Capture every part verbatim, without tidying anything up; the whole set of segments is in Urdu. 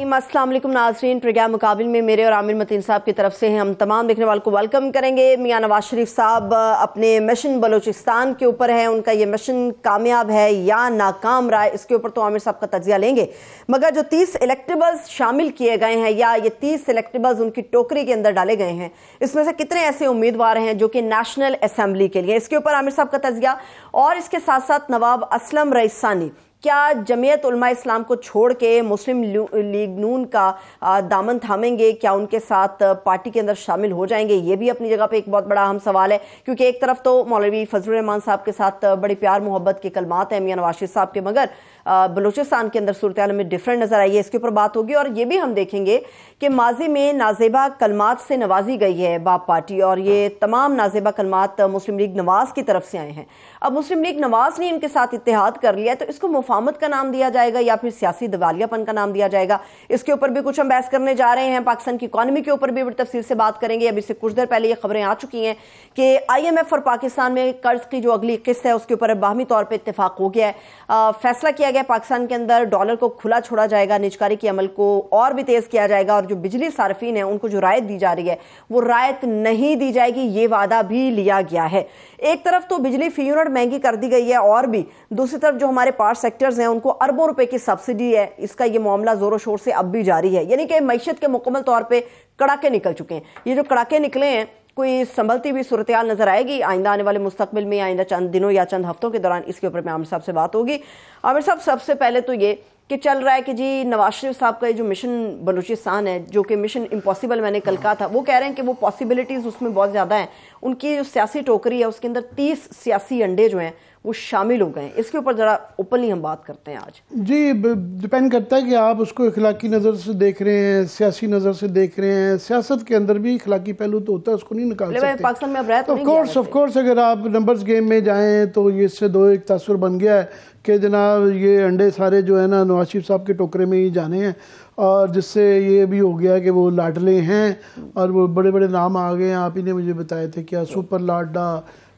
الرحیم، السلام علیکم ناظرین۔ پروگرام مقابل میں میرے اور عامر متین صاحب کی طرف سے ہیں، ہم تمام دیکھنے والوں کو ویلکم کریں گے۔ میاں نواز شریف صاحب اپنے مشن بلوچستان کے اوپر ہیں، ان کا یہ مشن کامیاب ہے یا ناکام رہا ہے اس کے اوپر تو عامر صاحب کا تجزیہ لیں گے، مگر جو تیس الیکٹیبلز شامل کیے گئے ہیں یا یہ تیس الیکٹیبلز ان کی ٹوکری کے اندر ڈالے گئے ہیں، اس میں سے کتنے ایسے امیدوار ہیں جو کہ نیشنل اسمبلی کے لیے، اس کے اوپر عامر صاحب کا تجزیہ، اور اس کے ساتھ ساتھ نواب اسلم رئیسانی کیا جمعیت علماء اسلام کو چھوڑ کے مسلم لیگ نون کا دامن تھامیں گے، کیا ان کے ساتھ پارٹی کے اندر شامل ہو جائیں گے؟ یہ بھی اپنی جگہ پہ ایک بہت بڑا اہم سوال ہے، کیونکہ ایک طرف تو مولوی فضل الرحمان صاحب کے ساتھ بڑی پیار محبت کے کلمات ہیں میاں نواز شریف صاحب کے، مگر بلوچستان کے اندر صورتحال میں ڈیفرنٹ نظر آئی ہے، اس کے اوپر بات ہوگی۔ اور یہ بھی ہم دیکھیں گے کہ ماضی میں نازیبہ کلمات سے نوازی گئی ہے باپ پارٹی، اور یہ تمام نازیبہ کلمات مسلم لیگ نواز کی طرف سے آئے ہیں۔ اب مسلم لیگ نواز نے ان کے ساتھ اتحاد کر لیا ہے، تو اس کو مفاہمت کا نام دیا جائے گا یا پھر سیاسی دیوالیہ پن کا نام دیا جائے گا؟ اس کے اوپر بھی کچھ ہم بحث کرنے جا رہے ہیں۔ پاکستان کی اکانومی کے اوپر بھی بڑی تفصیل سے بات کریں گے۔ ابھی سے کچھ دیر پہلے یہ خبریں آ چکی ہیں کہ آئی ایم ایف اور پاکستان میں قرض کی جو اگلی قسط ہے اس کے اوپر باہمی طور پہ اتفاق ہو گیا ہے، فیصلہ کیا گیا پاکستان کے اندر ڈالر کو کھلا چھوڑا جائے گا، نجکاری کے عمل کو اور بھی تیز کیا جائے گا، اور جو بجلی صارفین ہیں ان کو جو رعایت دی جا رہی ہے وہ رعایت نہیں دی جائے گی، یہ وعدہ بھی لیا گیا ہے۔ ایک طرف تو بجلی فی یونٹ مہنگی کر دی گئی ہے، اور بھی دوسری طرف جو ہمارے پاور سیکٹرز ہیں ان کو اربوں روپے کی سبسڈی ہے، اس کا یہ معاملہ زور و شور سے اب بھی جاری ہے، یعنی کہ معیشت کے مکمل طور پہ کڑاکے نکل چکے ہیں۔ یہ جو کڑاکے نکلے ہیں، کوئی سنبھلتی ہوئی صورتحال نظر آئے گی آئندہ آنے والے مستقبل میں، آئندہ چند دنوں یا چند ہفتوں کے دوران؟ اس کے اوپر میں عامر صاحب سے بات ہوگی۔ عامر صاحب، سب سے پہلے تو یہ کہ چل رہا ہے کہ جی نواز شریف صاحب کا جو مشن بلوچستان ہے، جو کہ مشن امپاسبل میں نے کل کہا تھا، وہ کہہ رہے ہیں کہ وہ پاسبلٹیز اس میں بہت زیادہ ہیں، ان کی جو سیاسی ٹوکری ہے اس کے اندر تیس سیاسی انڈے جو ہیں وہ شامل ہو گئے ہیں۔ اس کے اوپر ذرا اوپنلی ہم بات کرتے ہیں آج۔ جی، ڈیپینڈ کرتا ہے کہ آپ اس کو اخلاقی نظر سے دیکھ رہے ہیں، سیاسی نظر سے دیکھ رہے ہیں۔ سیاست کے اندر بھی اخلاقی پہلو تو ہوتا ہے، اس کو نہیں نکال سکتے۔ پاکستان میں اب رہتا آف کورس آف کورس اگر آپ نمبرز گیم میں جائیں تو یہ اس سے دو ایک تاثر بن گیا ہے کہ جناب یہ انڈے سارے جو ہے نا نواز شریف صاحب کے ٹوکرے میں ہی جانے ہیں، اور جس سے یہ بھی ہو گیا کہ وہ لاڈلے ہیں، اور وہ بڑے بڑے نام آ گئے ہیں۔ آپ ہی نے مجھے بتایا تھے کیا super Ladla,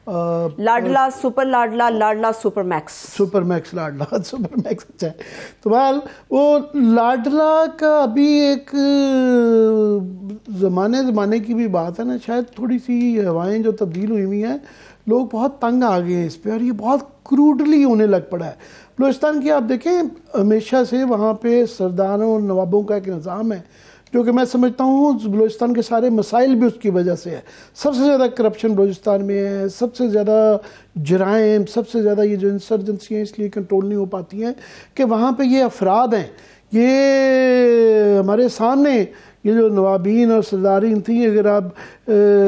Ladla, super Ladla, Ladla super max, super max Ladla, super max اچھا ہے۔ تو بہرحال وہ لاڈلا کا ابھی ایک زمانے زمانے کی بھی بات ہے نا، شاید تھوڑی سی ہوائیں جو تبدیل ہوئی ہوئی ہیں، لوگ بہت تنگ آ گئے ہیں اس پہ، اور یہ بہت کروڈلی ہونے لگ پڑا ہے۔ بلوچستان کی آپ دیکھیں ہمیشہ سے وہاں پہ سرداروں اور نوابوں کا ایک نظام ہے جو کہ میں سمجھتا ہوں بلوچستان کے سارے مسائل بھی اس کی وجہ سے ہے۔ سب سے زیادہ کرپشن بلوچستان میں ہے، سب سے زیادہ جرائم، سب سے زیادہ یہ جو انسرجنسی ہیں اس لیے کنٹرول نہیں ہو پاتی ہیں کہ وہاں پہ یہ افراد ہیں، یہ ہمارے سامنے یہ جو نوابین اور سردارین تھیں، اگر آپ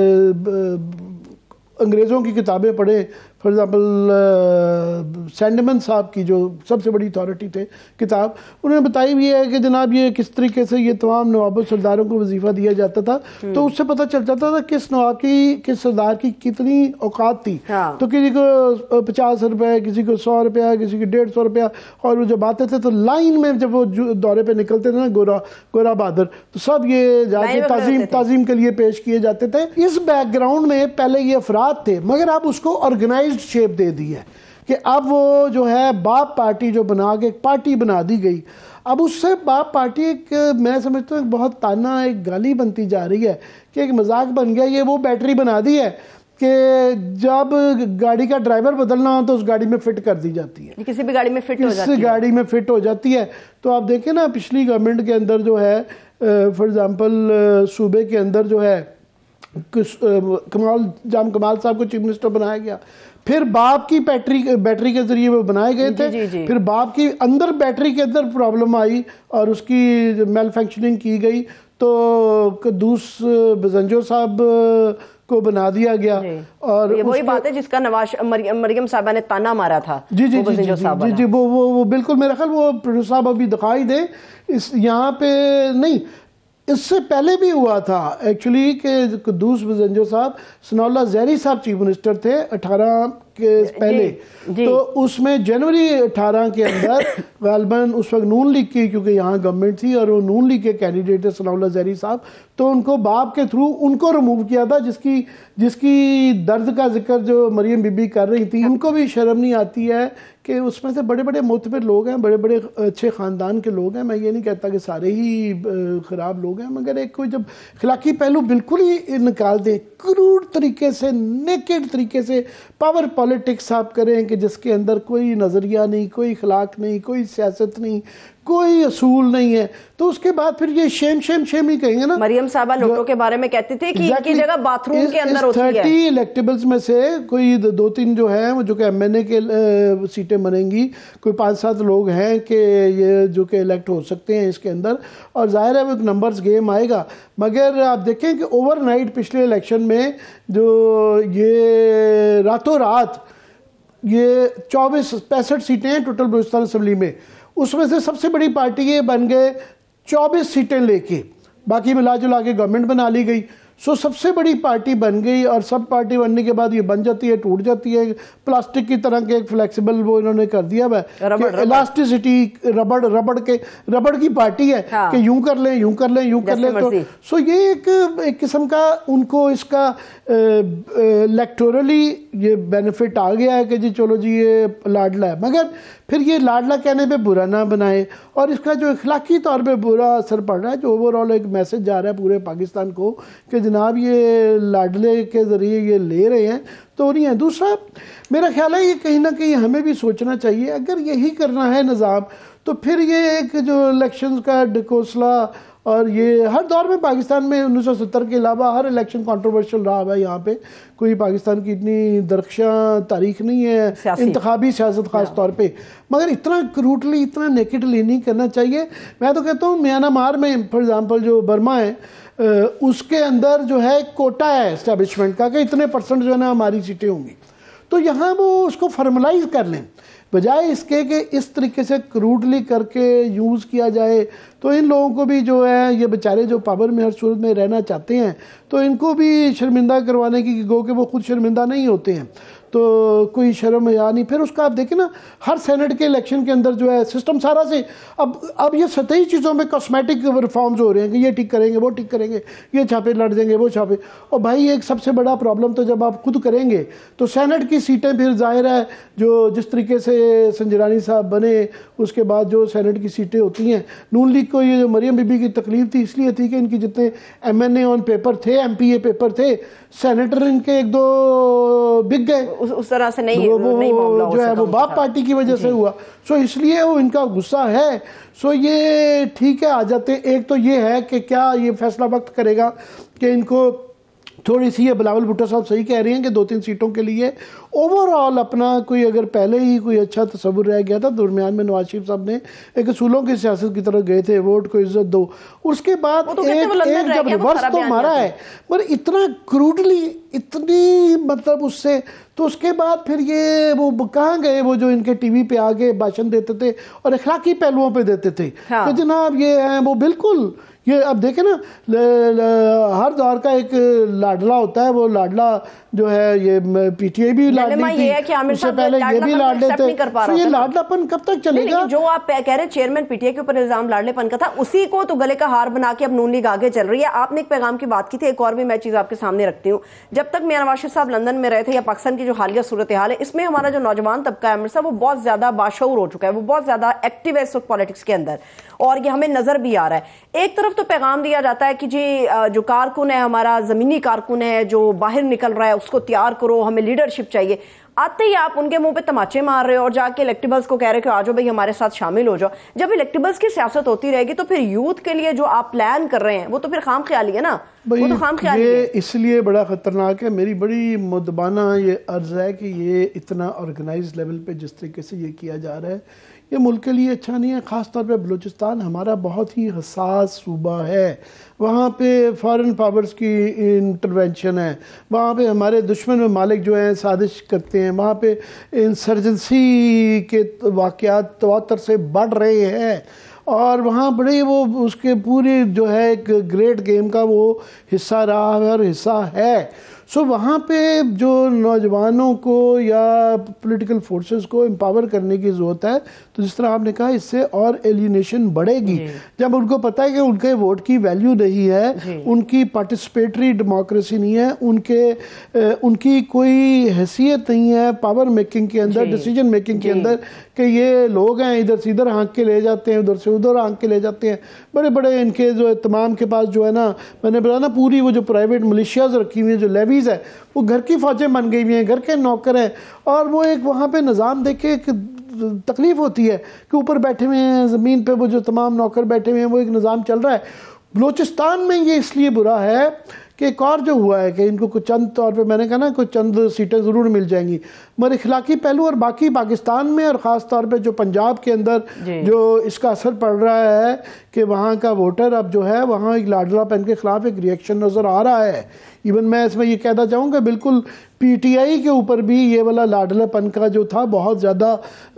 انگریزوں کی کتابیں پڑھیں، فار ایگزامپل سینڈمن صاحب کی جو سب سے بڑی اتھارٹی تھے کتاب، انہوں نے بتائی بھی ہے کہ جناب یہ کس طریقے سے یہ تمام نواب و سرداروں کو وظیفہ دیا جاتا تھا، تو اس سے پتہ چل جاتا تھا کس نواب کی کس سردار کی کتنی اوقات تھی۔ تو کسی کو پچاس روپے، کسی کو سو روپیہ، کسی کو ڈیڑھ سو روپیہ، اور وہ جب آتے تھے تو لائن میں جب وہ دورے پہ نکلتے تھے نا گورا گورا بہادر، تو سب یہ جا کے تعظیم تعظیم کے لیے پیش کیے جاتے تھے۔ اس بیک گراؤنڈ میں پہلے یہ افراد تھے، مگر اب اس کو آرگنائزڈ شیپ دے دی ہے کہ اب وہ جو ہے باپ پارٹی جو بنا کے ایک پارٹی بنا دی گئی، اب اس سے باپ پارٹی ایک میں سمجھتا ہوں بہت تانا ایک گالی بنتی جا رہی ہے کہ ایک مذاق بن گیا۔ یہ وہ بیٹری بنا دی ہے کہ جب گاڑی کا ڈرائیور بدلنا ہو تو اس گاڑی میں فٹ کر دی جاتی ہے، کسی بھی گاڑی میں فٹ ہو جاتی ہے، کسی گاڑی میں فٹ ہو جاتی ہے۔ تو آپ دیکھیں نا پچھلی گورنمنٹ کے اندر جو ہے فار ایگزامپل صوبے کے اندر جو ہے کمال جام کمال صاحب کو چیف منسٹر بنایا گیا، پھر باپ کی بیٹری بیٹری کے ذریعے وہ بنائے گئے تھے، جی جی پھر باپ کی اندر بیٹری کے اندر پرابلم آئی اور اس کی میل فنکشننگ کی گئی تو قدوس بزنجو صاحب کو بنا دیا گیا۔ اور یہ وہی بات ہے جس کا نواز مریم صاحبہ نے تانا مارا تھا۔ جی جی جی جی جی وہ وہ بالکل میرا خیال وہ پروڈیوسر صاحب ابھی دکھائی دیں اس یہاں پہ نہیں، اس سے پہلے بھی ہوا تھا ایکچولی کہ قدوس بزنجو صاحب ثناء اللہ زہری صاحب چیف منسٹر تھے اٹھارہ کے پہلے تو اس میں جنوری اٹھارہ کے اندر غالباً اس وقت نون لیگ کی کیونکہ یہاں گورنمنٹ تھی اور وہ نون لیگ کے کینڈیڈیٹ ثناء اللہ زہری صاحب تو ان کو باپ کے تھرو ان کو ریموو کیا تھا جس کی جس کی درد کا ذکر جو مریم بی بی کر رہی تھی. ان کو بھی شرم نہیں آتی ہے کہ اس میں سے بڑے بڑے معتبر لوگ ہیں, بڑے بڑے اچھے خاندان کے لوگ ہیں. میں یہ نہیں کہتا کہ سارے ہی خراب لوگ ہیں, مگر ایک کوئی جب اخلاقی پہلو بالکل ہی نکال دیں, کروڑ طریقے سے, نیکڈ طریقے سے پاور پالیٹکس آپ کریں کہ جس کے اندر کوئی نظریہ نہیں, کوئی اخلاق نہیں, کوئی سیاست نہیں, کوئی اصول نہیں ہے, تو اس کے بعد پھر یہ شیم شیم شیم ہی کہیں گے نا. مریم صاحبہ نوٹوں کے بارے میں کہتی تھی کہ ان کی جگہ باتھ روم کے اندر ہوتی ہے. تھرٹی الیکٹیبلز میں سے کوئی دو تین جو ہیں وہ جو کہ ایم این اے کے سیٹیں بنیں گی, کوئی پانچ سات لوگ ہیں کہ یہ جو کہ الیکٹ ہو سکتے ہیں اس کے اندر, اور ظاہر ہے وہ ایک نمبرز گیم آئے گا. مگر آپ دیکھیں کہ اوور نائٹ پچھلے الیکشن میں جو یہ راتوں رات یہ چوبیس پینسٹھ سیٹیں ہیں ٹوٹل بلوچستان اسمبلی میں, اس میں سے سب سے بڑی پارٹی یہ بن گئے چوبیس سیٹیں لے کے, باقی ملا جلا کے گورنمنٹ بنا لی گئی. سو سب سے بڑی پارٹی بن گئی, اور سب پارٹی بننے کے بعد یہ بن جاتی ہے, ٹوٹ جاتی ہے, پلاسٹک کی طرح کے ایک فلیکسیبل وہ انہوں نے کر دیا ہے, الاسٹیسٹی ربڑ ربڑ کے ربڑ کی پارٹی ہے کہ یوں کر لیں یوں کر لیں یوں کر لیں. تو سو یہ ایک ایک قسم کا ان کو اس کا الیکٹورلی یہ بینیفٹ آ گیا ہے کہ جی چلو جی یہ لاڈلا ہے. مگر پھر یہ لاڈلا کہنے پہ برا نہ بنائے, اور اس کا جو اخلاقی طور پہ برا اثر پڑ رہا ہے, جو اوور آل ایک میسج جا رہا ہے پورے پاکستان کو کہ جناب یہ لاڈلے کے ذریعے یہ لے رہے ہیں تو نہیں ہے. دوسرا میرا خیال ہے یہ کہیں نہ کہیں ہمیں بھی سوچنا چاہیے, اگر یہی کرنا ہے نظام تو پھر یہ ایک جو الیکشنز کا ڈکوسلا, اور یہ ہر دور میں پاکستان میں انیس سو ستر کے علاوہ ہر الیکشن کنٹروورشل رہا ہوا ہے. یہاں پہ کوئی پاکستان کی اتنی درخشاں تاریخ نہیں ہے انتخابی سیاست خاص طور پہ, مگر اتنا کروٹلی اتنا نیکڈلی نہیں کرنا چاہیے. میں تو کہتا ہوں میانمار میں فار ایگزامپل جو برما ہے اس کے اندر جو ہے کوٹا ہے اسٹیبلشمنٹ کا کہ اتنے پرسنٹ جو ہے نا ہماری سیٹیں ہوں گی, تو یہاں وہ اس کو فارملائز کر لیں بجائے اس کے کہ اس طریقے سے کروڈلی کر کے یوز کیا جائے. تو ان لوگوں کو بھی جو ہے یہ بیچارے جو پاور میں ہر صورت میں رہنا چاہتے ہیں تو ان کو بھی شرمندہ کروانے کی گو کہ وہ خود شرمندہ نہیں ہوتے ہیں تو کوئی شرم یا نہیں. پھر اس کا آپ دیکھیں نا ہر سینٹ کے الیکشن کے اندر جو ہے سسٹم سارا سے اب اب یہ سطحی چیزوں میں کاسمیٹک ریفارمز ہو رہے ہیں کہ یہ ٹھیک کریں گے وہ ٹھیک کریں گے, یہ چھاپے لڑ دیں گے وہ چھاپے. اور بھائی ایک سب سے بڑا پرابلم تو جب آپ خود کریں گے تو سینٹ کی سیٹیں پھر ظاہر ہے جو جس طریقے سے سنجرانی صاحب بنے اس کے بعد جو سینٹ کی سیٹیں ہوتی ہیں, نون لیگ کو یہ جو مریم بی بی کی تکلیف تھی اس لیے تھی کہ ان کی جتنے M N A on paper تھے, ایم پی اے پیپر تھے, سینیٹر ان کے ایک دو بک گئے, اس طرح سے نہیں جو ہے وہ باپ پارٹی کی وجہ سے ہوا. سو اس لیے وہ ان کا غصہ ہے. سو یہ ٹھیک ہے آ جاتے. ایک تو یہ ہے کہ کیا یہ فیصلہ وقت کرے گا کہ ان کو تھوڑی سی, یہ بلاول بھٹو صاحب صحیح کہہ رہی ہیں کہ دو تین سیٹوں کے لیے اوور آل اپنا کوئی اگر پہلے ہی کوئی اچھا تصور رہ گیا تھا, درمیان میں نواز شریف صاحب نے ایک اصولوں کی سیاست کی طرف گئے تھے, ووٹ کو عزت دو, اس کے بعد ایک ایک جب ریورس تو مارا ہے پر اتنا کروڈلی اتنی مطلب اس سے, تو اس کے بعد پھر یہ وہ کہاں گئے وہ جو ان کے ٹی وی پہ آگے بھاشن دیتے تھے اور اخلاقی پہلوؤں پہ دیتے تھے کہ جناب یہ ہیں وہ بالکل یہ اب دیکھیں نا ہر دور کا ایک لاڈلا ہوتا ہے, وہ لاڈلا جو ہے یہ پی ٹی آئی بھی لاڈلی تھی, اس سے پہلے یہ بھی لاڈلے تھے. تو یہ لاڈلا پن کب تک چلے گا؟ جو آپ کہہ رہے ہیں چیئرمین پی ٹی آئی کے اوپر الزام لاڈلے پن کا تھا, اسی کو تو گلے کا ہار بنا کے اب نون لیگ آگے چل رہی ہے. آپ نے ایک پیغام کی بات کی تھی, ایک اور بھی میں چیز آپ کے سامنے رکھتی ہوں. جب تک میاں نواز شریف صاحب لندن میں رہے تھے یا پاکستان کی جو حالیہ صورتحال ہے اس میں ہمارا جو نوجوان طبقہ ہے امرتسر وہ بہت زیادہ باشعور ہو چکا ہے, وہ بہت زیادہ ایکٹیو ہے اس وقت پالیٹکس کے اندر, اور یہ ہمیں نظر بھی آ رہا ہے. ایک طرف تو پیغام دیا جاتا ہے کہ جی جو کارکن ہے ہمارا زمینی کارکن ہے جو باہر نکل رہا ہے اس کو تیار کرو, ہمیں لیڈرشپ چاہیے. آتے ہی آپ ان کے منہ پہ تماچے مار رہے ہو اور جا کے الیکٹیبلز کو کہہ رہے کہ آ جاؤ بھائی ہمارے ساتھ شامل ہو جاؤ. جب الیکٹیبلز کی سیاست ہوتی رہے گی تو پھر یوتھ کے لیے جو آپ پلان کر رہے ہیں وہ تو پھر خام خیالی ہے نا, وہ تو خام خیالی ہے. یہ اس لیے بڑا خطرناک ہے. میری بڑی مدبانہ یہ عرض ہے کہ یہ اتنا آرگنائز لیول پہ جس طریقے سے یہ کیا جا رہا ہے یہ ملک کے لیے اچھا نہیں ہے. خاص طور پہ بلوچستان ہمارا بہت ہی حساس صوبہ ہے, وہاں پہ فارن پاورز کی انٹرونشن ہے, وہاں پہ ہمارے دشمن ممالک جو ہیں سازش کرتے ہیں, وہاں پہ انسرجنسی کے واقعات تواتر سے بڑھ رہے ہیں, اور وہاں بڑے وہ اس کے پوری جو ہے ایک گریٹ گیم کا وہ حصہ رہا ہے اور حصہ ہے. سو وہاں پہ جو نوجوانوں کو یا پولیٹیکل فورسز کو امپاور کرنے کی ضرورت ہے. تو جس طرح آپ نے کہا اس سے اور ایلینیشن بڑھے گی جب ان کو پتہ ہے کہ ان کے ووٹ کی ویلیو نہیں ہے, ان کی پارٹیسپیٹری ڈیموکریسی نہیں ہے, ان کے ان کی کوئی حیثیت نہیں ہے پاور میکنگ کے اندر, ڈیسیجن میکنگ کے اندر, کہ یہ لوگ ہیں ادھر سے ادھر ہانک کے لے جاتے ہیں, ادھر سے ادھر ہانک کے لے جاتے ہیں. بڑے بڑے ان کے جو تمام کے پاس جو ہے نا, میں نے بتایا نا پوری وہ جو پرائیویٹ ملیشیاز رکھی ہوئی ہیں, جو لیویز ہے وہ گھر کی فوجیں بن گئی ہوئی ہیں, گھر کے نوکر ہیں. اور وہ ایک وہاں پہ نظام دیکھے ایک تکلیف ہوتی ہے کہ اوپر بیٹھے ہوئے ہیں زمین پہ وہ جو تمام نوکر بیٹھے ہوئے ہیں, وہ ایک نظام چل رہا ہے. بلوچستان میں یہ اس لیے برا ہے کہ ایک اور جو ہوا ہے کہ ان کو کچھ چند طور پہ میں نے کہا نا کچھ چند سیٹیں ضرور مل جائیں گی, مگر اخلاقی پہلو اور باقی پاکستان میں اور خاص طور پہ جو پنجاب کے اندر جو اس کا اثر پڑ رہا ہے کہ وہاں کا ووٹر اب جو ہے وہاں ایک لاڈلا پن کے خلاف ایک ریئیکشن نظر آ رہا ہے. ایون میں اس میں یہ کہنا چاہوں کہ بالکل پی ٹی آئی کے اوپر بھی یہ والا لاڈلا پن کا جو تھا بہت زیادہ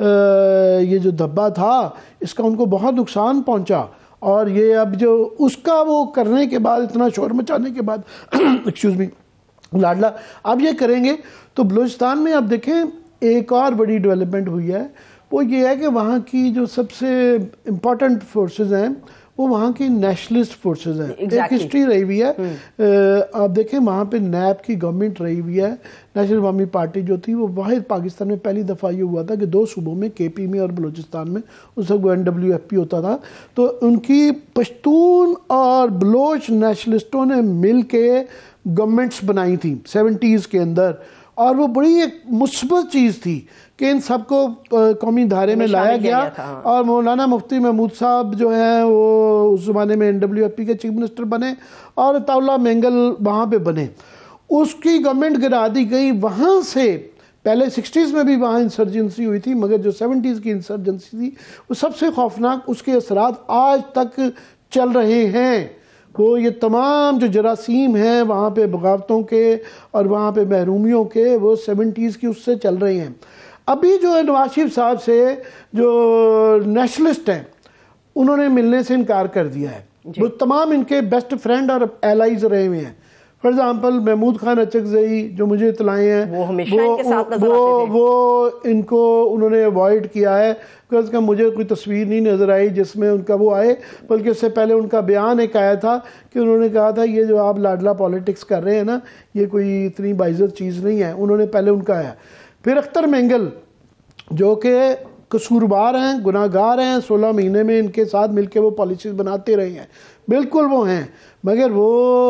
یہ جو دھبا تھا اس کا ان کو بہت نقصان پہنچا. اور یہ اب جو اس کا وہ کرنے کے بعد اتنا شور مچانے کے بعد ایکسکیوز می لاڈلا اب یہ کریں گے تو بلوچستان میں اب دیکھیں ایک اور بڑی ڈیولپمنٹ ہوئی ہے, وہ یہ ہے کہ وہاں کی جو سب سے امپورٹنٹ فورسز ہیں وہ وہاں کی نیشنلسٹ فورسز ہیں. ایک ہسٹری رہی ہوئی ہے, آپ دیکھیں وہاں پہ نیب کی گورنمنٹ رہی ہوئی ہے, نیشنل عوامی پارٹی جو تھی وہ واحد پاکستان میں پہلی دفعہ یہ ہوا تھا کہ دو صوبوں میں کے پی میں اور بلوچستان میں, اس وقت وہ این ڈبلیو ایف پی ہوتا تھا, تو ان کی پشتون اور بلوچ نیشنلسٹوں نے مل کے گورنمنٹس بنائی تھیں سیونٹیز کے اندر, اور وہ بڑی ایک مثبت چیز تھی کہ ان سب کو قومی دھارے میں لایا گیا. اور مولانا مفتی محمود صاحب جو ہیں وہ اس زمانے میں این ڈبلیو ایف پی کے چیف منسٹر بنے, اور عطا اللہ مینگل وہاں پہ بنے. اس کی گورنمنٹ گرا دی گئی. وہاں سے پہلے سکسٹیز میں بھی وہاں انسرجنسی ہوئی تھی, مگر جو سیونٹیز کی انسرجنسی تھی وہ سب سے خوفناک, اس کے اثرات آج تک چل رہے ہیں. وہ یہ تمام جو جراثیم ہیں وہاں پہ بغاوتوں کے اور وہاں پہ محرومیوں کے, وہ سیونٹیز کی اس سے چل رہے ہیں. ابھی جو ہے نواز شریف صاحب سے جو نیشنلسٹ ہیں انہوں نے ملنے سے انکار کر دیا ہے. وہ تمام ان کے بیسٹ فرینڈ اور ایلائز رہے ہوئے ہیں. فار ایگزامپل محمود خان اچکزئی جو مجھے اطلاعیں ہیں وہ ہمیشہ ان کے ساتھ نظر وہ آتے تھے. وہ ان کو انہوں نے اوائڈ کیا ہے, کیونکہ کا مجھے کوئی تصویر نہیں نظر آئی جس میں ان کا وہ آئے, بلکہ اس سے پہلے ان کا بیان ایک آیا تھا کہ انہوں نے کہا تھا یہ جو آپ لاڈلا پالیٹکس کر رہے ہیں نا یہ کوئی اتنی باعزت چیز نہیں ہے. انہوں نے پہلے ان کا آیا. پھر اختر مینگل جو کہ قصوروار ہیں, گناہ گار ہیں, سولہ مہینے میں ان کے ساتھ مل کے وہ پالیسیز بناتے رہے ہیں, بالکل وہ ہیں, مگر وہ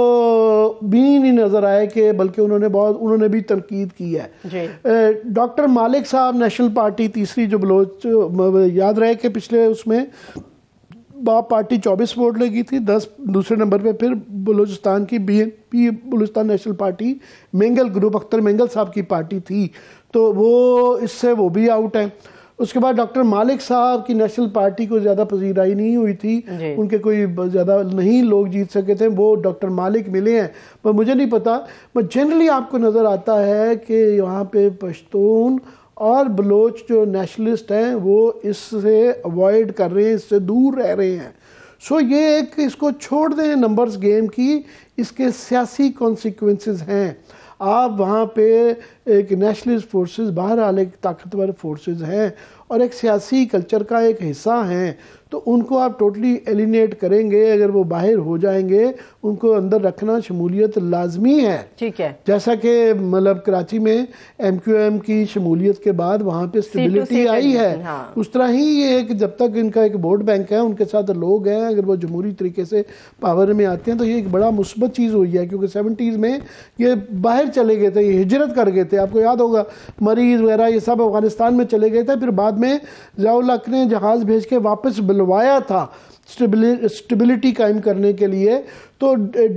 بھی نہیں نظر آئے کہ بلکہ انہوں نے بہت انہوں نے بھی تنقید کی ہے. ڈاکٹر مالک صاحب نیشنل پارٹی تیسری جو بلوچ, یاد رہے کہ پچھلے اس میں باپ پارٹی چوبیس ووٹ لگی تھی, دس دوسرے نمبر پہ پھر بلوچستان کی B N P Balochistan national party Mengal group Akhtar Mengal صاحب کی پارٹی تھی, تو وہ اس سے وہ بھی آؤٹ ہیں. اس کے بعد ڈاکٹر مالک صاحب کی نیشنل پارٹی کو زیادہ پذیرائی نہیں ہوئی تھی, ان کے کوئی زیادہ نہیں لوگ جیت سکے تھے, وہ ڈاکٹر مالک ملے ہیں, پر مجھے نہیں پتا. بٹ جنرلی آپ کو نظر آتا ہے کہ یہاں پہ پشتون اور بلوچ جو نیشنلسٹ ہیں وہ اس سے اوائڈ کر رہے ہیں, اس سے دور رہ رہے ہیں. سو یہ ایک اس کو چھوڑ دیں نمبرز گیم کی, اس کے سیاسی کانسیکوینسز ہیں. آپ وہاں پہ ایک نیشنلسٹ فورسز بہرحال ایک طاقتور فورسز ہیں اور ایک سیاسی کلچر کا ایک حصہ ہیں, تو ان کو آپ ٹوٹلی ایلینیٹ کریں گے, اگر وہ باہر ہو جائیں گے ان کو اندر رکھنا شمولیت لازمی ہے. ٹھیک ہے, جیسا کہ مطلب کراچی میں ایم کیو ایم کی شمولیت کے بعد وہاں پہ اسٹیبلٹی آئی ہے, اس طرح ہی یہ ایک جب تک ان کا ایک ووٹ بینک ہے, ان کے ساتھ لوگ ہیں, اگر وہ جمہوری طریقے سے پاور میں آتے ہیں تو یہ ایک بڑا مثبت چیز ہوئی ہے. کیونکہ سیونٹیز میں یہ باہر چلے گئے تھے, یہ ہجرت کر گئے تھے, آپ کو یاد ہوگا مریض وغیرہ یہ سب افغانستان میں چلے گئے تھے, پھر بعد میں ضیاء الحق نے جہاز بھیج کے واپس بلوایا تھا اسٹیبلٹی قائم کرنے کے لیے. تو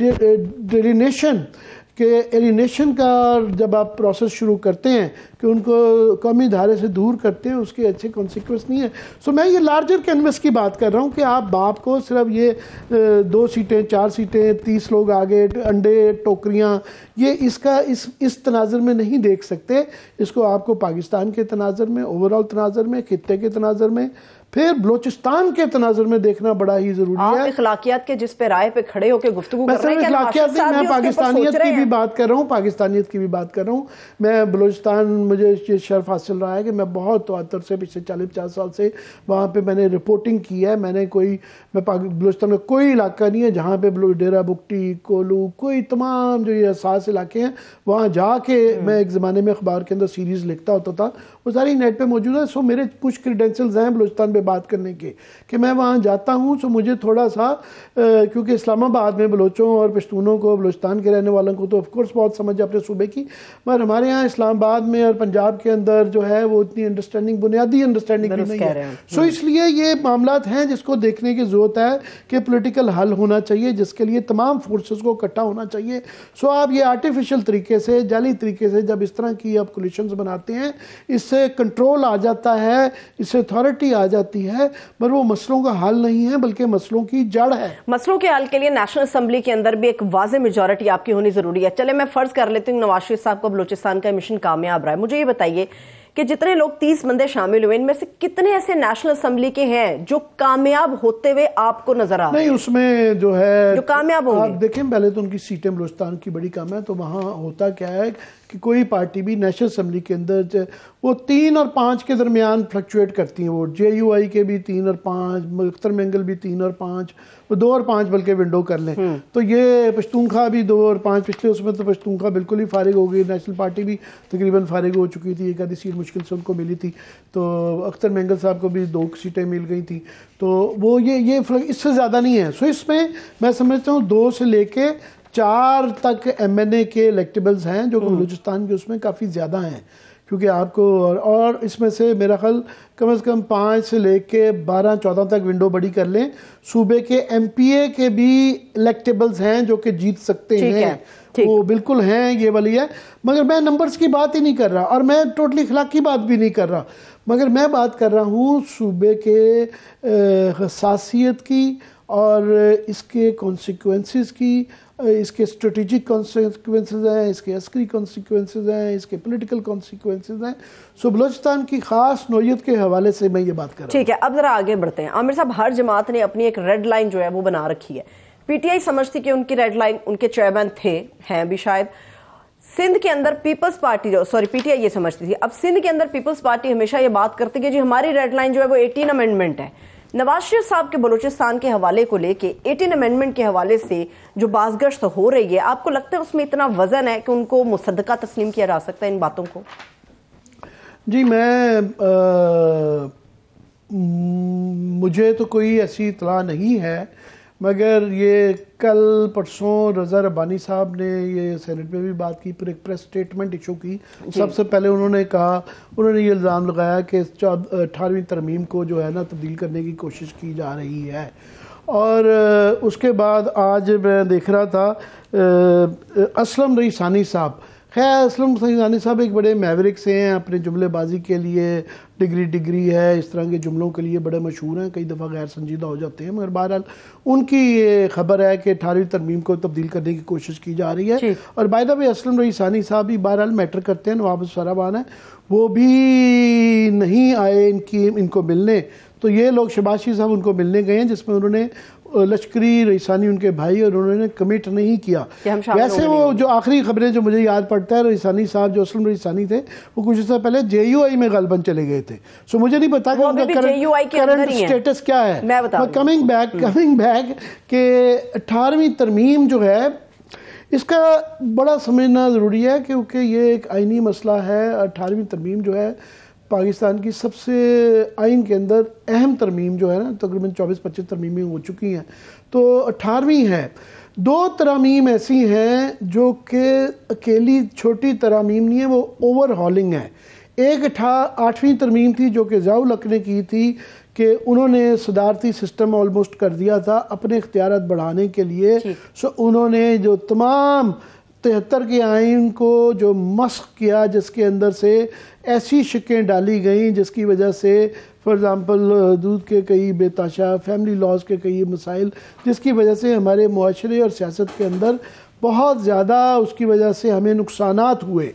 ڈیلینیشن کہ ایلینیشن کا جب آپ پروسیس شروع کرتے ہیں کہ ان کو قومی دھارے سے دور کرتے ہیں, اس کے اچھے کانسیکوینس نہیں ہے. سو میں یہ لارجر کینوس کی بات کر رہا ہوں کہ آپ باپ کو صرف یہ دو سیٹیں, چار سیٹیں, تیس لوگ آگے, انڈے, ٹوکریاں, یہ اس کا اس اس تناظر میں نہیں دیکھ سکتے. اس کو آپ کو پاکستان کے تناظر میں, اوور آل تناظر میں, خطے کے تناظر میں, پھر بلوچستان کے تناظر میں دیکھنا بڑا ہی ضروری ہے. آپ اخلاقیات کے جس پہ رائے پہ کھڑے ہو کے گفتگو کر رہے ہیں, اخلاقیات نہیں, میں پاکستانیت کی بھی بات کر رہا ہوں پاکستانیت کی بھی بات کر رہا ہوں میں بلوچستان مجھے یہ شرف حاصل رہا ہے کہ میں بہت تواتر سے پچھلے چالیس پچاس سال سے وہاں پہ میں نے رپورٹنگ کی ہے. میں نے کوئی میں بلوچستان میں کوئی علاقہ نہیں ہے جہاں پہ ڈیرہ بگٹی, کولو, کوئی تمام جو یہ حساس علاقے ہیں وہاں جا کے میں ایک زمانے میں اخبار کے اندر سیریز لکھتا ہوتا تھا, وہ ساری نیٹ پہ موجود ہے. سو میرے کچھ کریڈینشلز ہیں بلوچستان پہ بات کرنے کے کہ میں وہاں جاتا ہوں. سو مجھے تھوڑا سا کیونکہ اسلام آباد میں بلوچوں اور پشتونوں کو, بلوچستان کے رہنے والوں کو تو آف کورس بہت سمجھ اپنے صوبے کی, مگر ہمارے ہاں اسلام آباد میں اور پنجاب کے اندر جو ہے وہ اتنی انڈرسٹینڈنگ, بنیادی انڈرسٹینڈنگ بھی نہیں ہے. سو اس لیے یہ معاملات ہیں جس کو دیکھنے کی ضرورت ہے کہ پولیٹیکل حل ہونا چاہیے جس کے لیے تمام فورسز کو اکٹھا ہونا چاہیے. سو آپ یہ آرٹیفیشل طریقے سے, جعلی طریقے سے جب اس طرح کی آپ کولیشنز بناتے ہیں, اس سے کنٹرول آ جاتا ہے, اس سے اتھارٹی آ جاتی ہے, پر وہ مسئلوں کا حل نہیں ہے بلکہ مسئلوں کی جڑ ہے. مسئلوں کے حل کے لیے نیشنل اسمبلی کے اندر بھی ایک واضح میجورٹی آپ کی ہونی ضروری ہے. چلے میں فرض کر لیتی ہوں نواز شریف صاحب کو بلوچستان کا مشن کامیاب رہا ہے. مجھے یہ بتائیے کہ جتنے لوگ تیس بندے شامل ہوئے ان میں سے کتنے ایسے نیشنل اسمبلی کے ہیں جو کامیاب ہوتے ہوئے آپ کو نظر آ رہے ہیں؟ نہیں, اس میں جو ہے جو کامیاب ہوں گے, آپ دیکھیں پہلے تو ان کی سیٹیں بلوچستان کی بڑی کم ہے, تو وہاں ہوتا کیا ہے کہ کوئی پارٹی بھی نیشنل اسمبلی کے اندر وہ تین اور پانچ کے درمیان فلکچویٹ کرتی ہیں ووٹ. جے یو آئی کے بھی تین اور پانچ, اختر مینگل بھی تین اور پانچ, وہ دو اور پانچ بلکہ ونڈو کر لیں. تو یہ پشتونخوا بھی دو اور پانچ, پچھلے اس میں تو پشتونخوا بالکل ہی فارغ ہو گئی, نیشنل پارٹی بھی تقریباً فارغ ہو چکی تھی, ایک آدھی سیٹ مشکل سے ان کو ملی تھی. تو اختر مینگل صاحب کو بھی دو سیٹیں مل گئی تھیں. تو وہ یہ یہ اس سے زیادہ نہیں ہے. سو اس میں میں سمجھتا ہوں دو سے لے کے چار تک ایم این اے کے الیکٹیبلز ہیں جو کہ بلوچستان کے اس میں کافی زیادہ ہیں, کیونکہ آپ کو اور اس میں سے میرا خیال کم از کم پانچ سے لے کے بارہ چودہ تک ونڈو بڑی کر لیں. صوبے کے ایم پی اے کے بھی الیکٹیبلز ہیں جو کہ جیت سکتے ہیں, وہ بالکل ہیں, یہ والی ہے. مگر میں نمبرز کی بات ہی نہیں کر رہا, اور میں ٹوٹلی اخلاق کی بات بھی نہیں کر رہا, مگر میں بات کر رہا ہوں صوبے کے حساسیت کی اور اس کے کانسیکوینسز کی, اس کے اسٹریٹجک کانسیکوینسز ہیں, اس کے عسکری کانسیکوینسز ہیں, اس کے پولیٹیکل کانسیکوینسز ہیں. سو بلوچستان کی خاص نوعیت کے حوالے سے میں یہ بات کر رہا ہوں. ٹھیک ہے, اب ذرا آگے بڑھتے ہیں. عامر صاحب, ہر جماعت نے اپنی ایک ریڈ لائن جو ہے وہ بنا رکھی ہے. پی ٹی آئی سمجھتی کہ ان کی ریڈ لائن, ان کے چیئرمین تھے, ہیں بھی شاید. سندھ کے اندر پیپلز پارٹی جو سوری پی ٹی آئی یہ سمجھتی تھی. اب سندھ کے اندر پیپلز پارٹی ہمیشہ یہ بات کرتی کہ جی ہماری ریڈ لائن جو ہے وہ ایٹین امینڈمنٹ ہے. نواز شریف صاحب کے بلوچستان کے حوالے کو لے کے ایٹین امینڈمنٹ کے حوالے سے جو بازگشت ہو رہی ہے, آپ کو لگتا ہے اس میں اتنا وزن ہے کہ ان کو مصدقہ تسلیم کیا جا سکتا ہے ان باتوں کو؟ جی میں مجھے تو کوئی ایسی اطلاع نہیں ہے, مگر یہ کل پرسوں رضا ربانی صاحب نے یہ سینٹ میں بھی بات کی, پھر ایک پریس سٹیٹمنٹ ایشو کی. سب سے پہلے انہوں نے کہا, انہوں نے یہ الزام لگایا کہ اٹھارہویں ترمیم کو جو ہے نا تبدیل کرنے کی کوشش کی جا رہی ہے. اور اس کے بعد آج میں دیکھ رہا تھا اسلم ریسانی صاحب, خیر اسلم ریسانی صاحب ایک بڑے میورک سے ہیں, اپنے جملے بازی کے لیے ڈگری ڈگری ہے, اس طرح کے جملوں کے لیے بڑے مشہور ہیں, کئی دفعہ غیر سنجیدہ ہو جاتے ہیں, مگر بہرحال ان کی یہ خبر ہے کہ اٹھارہویں ترمیم کو تبدیل کرنے کی کوشش کی جا رہی ہے. اور بائی دا وے اسلم ریسانی صاحب بھی بہرحال میٹر کرتے ہیں, نواب سارابان ہیں, وہ بھی نہیں آئے ان کی ان کو ملنے. تو یہ لوگ شہباز شریف صاحب ان کو ملنے گئے ہیں, جس میں انہوں نے لشکری ریسانی ان کے بھائی, اور انہوں نے کمٹ نہیں کیا. ویسے وہ جو آخری خبریں جو مجھے یاد پڑتا ہے, ریسانی صاحب جو اسلم ریسانی تھے وہ کچھ عرصہ پہلے جے یو آئی میں غالباً چلے گئے تھے. سو مجھے نہیں پتا کہ ان کا کرنٹ سٹیٹس کیا ہے. کمنگ بیک کمنگ بیک کہ اٹھارہویں ترمیم جو ہے اس کا بڑا سمجھنا ضروری ہے, کیونکہ یہ ایک آئینی مسئلہ ہے. اٹھارہویں ترمیم جو ہے پاکستان کی سب سے آئین کے اندر اہم ترمیم جو ہے نا, تقریباً چوبیس پچیس ترمیمیں ہو چکی ہیں, تو اٹھارہویں ہے. دو ترامیم ایسی ہیں جو کہ اکیلی چھوٹی ترامیم نہیں ہے, وہ اوور ہالنگ ہے. ایک آٹھویں ترمیم تھی جو کہ ضیاء الحق نے کی تھی, کہ انہوں نے صدارتی سسٹم آلموسٹ کر دیا تھا اپنے اختیارات بڑھانے کے لیے. سو انہوں نے جو تمام تہتر کے آئین کو جو مسخ کیا, جس کے اندر سے ایسی شکیں ڈالی گئیں جس کی وجہ سے فار ایگزامپل حدود کے کئی بے تاشا, فیملی لاز کے کئی مسائل, جس کی وجہ سے ہمارے معاشرے اور سیاست کے اندر بہت زیادہ اس کی وجہ سے ہمیں نقصانات ہوئے.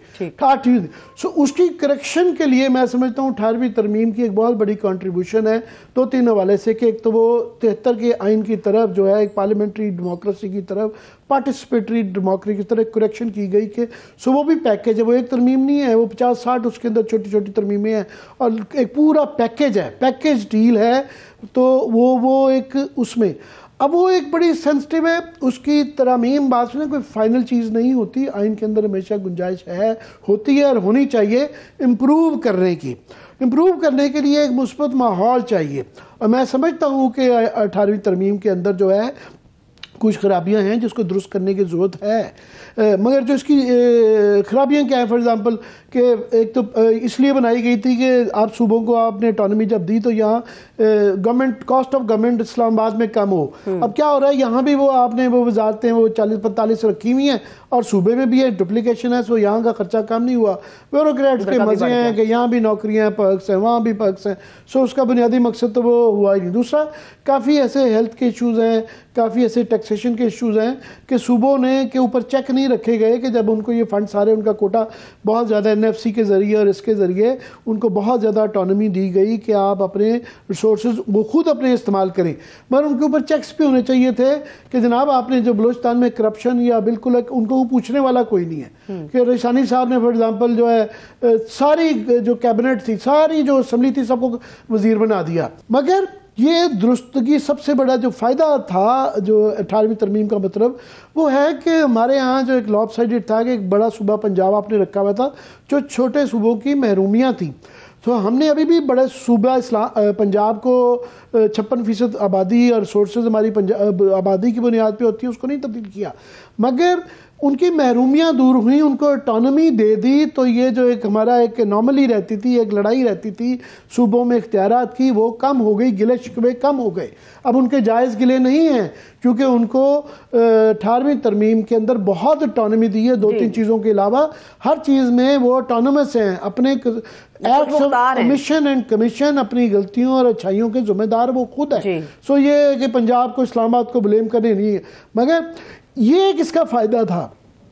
سو اس کی کریکشن کے لیے میں سمجھتا ہوں اٹھارہویں ترمیم کی ایک بہت بڑی کنٹریبیوشن ہے دو تین حوالے سے, کہ ایک تو وہ تہتر کے آئین کی طرف جو ہے ایک پارلیمنٹری ڈیموکریسی کی طرف, پارٹیسپیٹری ڈیموکریسی کی طرف کریکشن کی گئی, کہ سو وہ بھی پیکیج ہے, وہ ایک ترمیم نہیں ہے, وہ پچاس ساٹھ اس کے اندر چھوٹی چھوٹی ترمیمیں ہیں اور ایک پورا پیکیج ہے, پیکیج ڈیل ہے. تو وہ وہ ایک اس میں اب وہ ایک بڑی سینسٹیو ہے, اس کی ترامیم بات میں کوئی فائنل چیز نہیں ہوتی, آئین کے اندر ہمیشہ گنجائش ہے, ہوتی ہے اور ہونی چاہیے امپروو کرنے کی. امپروو کرنے کے لیے ایک مثبت ماحول چاہیے, اور میں سمجھتا ہوں کہ اٹھارہویں ترمیم کے اندر جو ہے کچھ خرابیاں ہیں جس کو درست کرنے کی ضرورت ہے. مگر جو اس کی خرابیاں کیا ہیں, فار ایگزامپل کہ ایک تو اس لیے بنائی گئی تھی کہ آپ صوبوں کو آپ نے اٹانومی جب دی تو یہاں government cost of government Islamabad میں کم ہو. اب کیا ہو رہا ہے, یہاں بھی وہ آپ نے وہ وزارتیں وہ چالیس پینتالیس رکھی ہوئی ہیں اور صوبے میں بھی ہے ڈپلیکیشن ہے, سو یہاں کا خرچہ کم نہیں ہوا. بیوروکریٹس کے مزے ہیں کہ یہاں بھی نوکریاں پرکس ہیں, وہاں بھی پرکس ہیں, سو اس کا بنیادی مقصد تو وہ ہوا ہی نہیں. دوسرا, کافی ایسے ہیلتھ کے ایشوز ہیں, کافی ایسے ٹیکسیشن کے ایشوز ہیں کہ صوبوں نے کے اوپر چیک نہیں رکھے گئے, کہ جب ان کو یہ فنڈ سارے ان کا کوٹا بہت زیادہ این ایف سی کے ذریعے اور اس کے ذریعے ان کو بہت زیادہ اٹانومی دی گئی کہ آپ اپنے ریسورسز وہ خود اپنے استعمال کریں, مگر ان کے اوپر چیکس بھی ہونے چاہیے تھے کہ جناب آپ نے جو بلوچستان میں کرپشن یا بالکل ان کو پوچھنے والا کوئی نہیں ہے. کہ ریشانی صاحب نے فار ایگزامپل جو ہے ساری جو کیبنٹ تھی, ساری جو اسمبلی تھی, سب کو وزیر بنا دیا. مگر یہ درستگی سب سے بڑا جو فائدہ تھا جو اٹھارہویں ترمیم کا مطلب وہ ہے کہ ہمارے ہاں جو ایک لاب سائڈڈ تھا کہ ایک بڑا صوبہ پنجاب آپ نے رکھا ہوا تھا جو چھوٹے صوبوں کی محرومیاں تھیں. تو ہم نے ابھی بھی بڑے صوبہ اسلام پنجاب کو چھپن فیصد آبادی اور سورسز ہماری آبادی کی بنیاد پہ ہوتی ہے اس کو نہیں تبدیل کیا, مگر ان کی محرومیاں دور ہوئیں, ان کو اٹانومی دے دی. تو یہ جو ایک ہمارا ایک نارملی رہتی تھی, ایک لڑائی رہتی تھی صوبوں میں اختیارات کی, وہ کم ہو گئی, گلے شکوے کم ہو گئے. اب ان کے جائز گلے نہیں ہیں کیونکہ ان کو اٹھارہویں ترمیم کے اندر بہت اٹانومی دی ہے, دو تین چیزوں کے علاوہ ہر چیز میں وہ اٹانومس ہیں, اپنے acts of commission and commission اپنی غلطیوں اور اچھائیوں کے ذمہ دار وہ خود ہے. سو یہ کہ پنجاب کو اسلام آباد کو بلیم کرنے نہیں ہے, مگر یہ کس کا فائدہ تھا.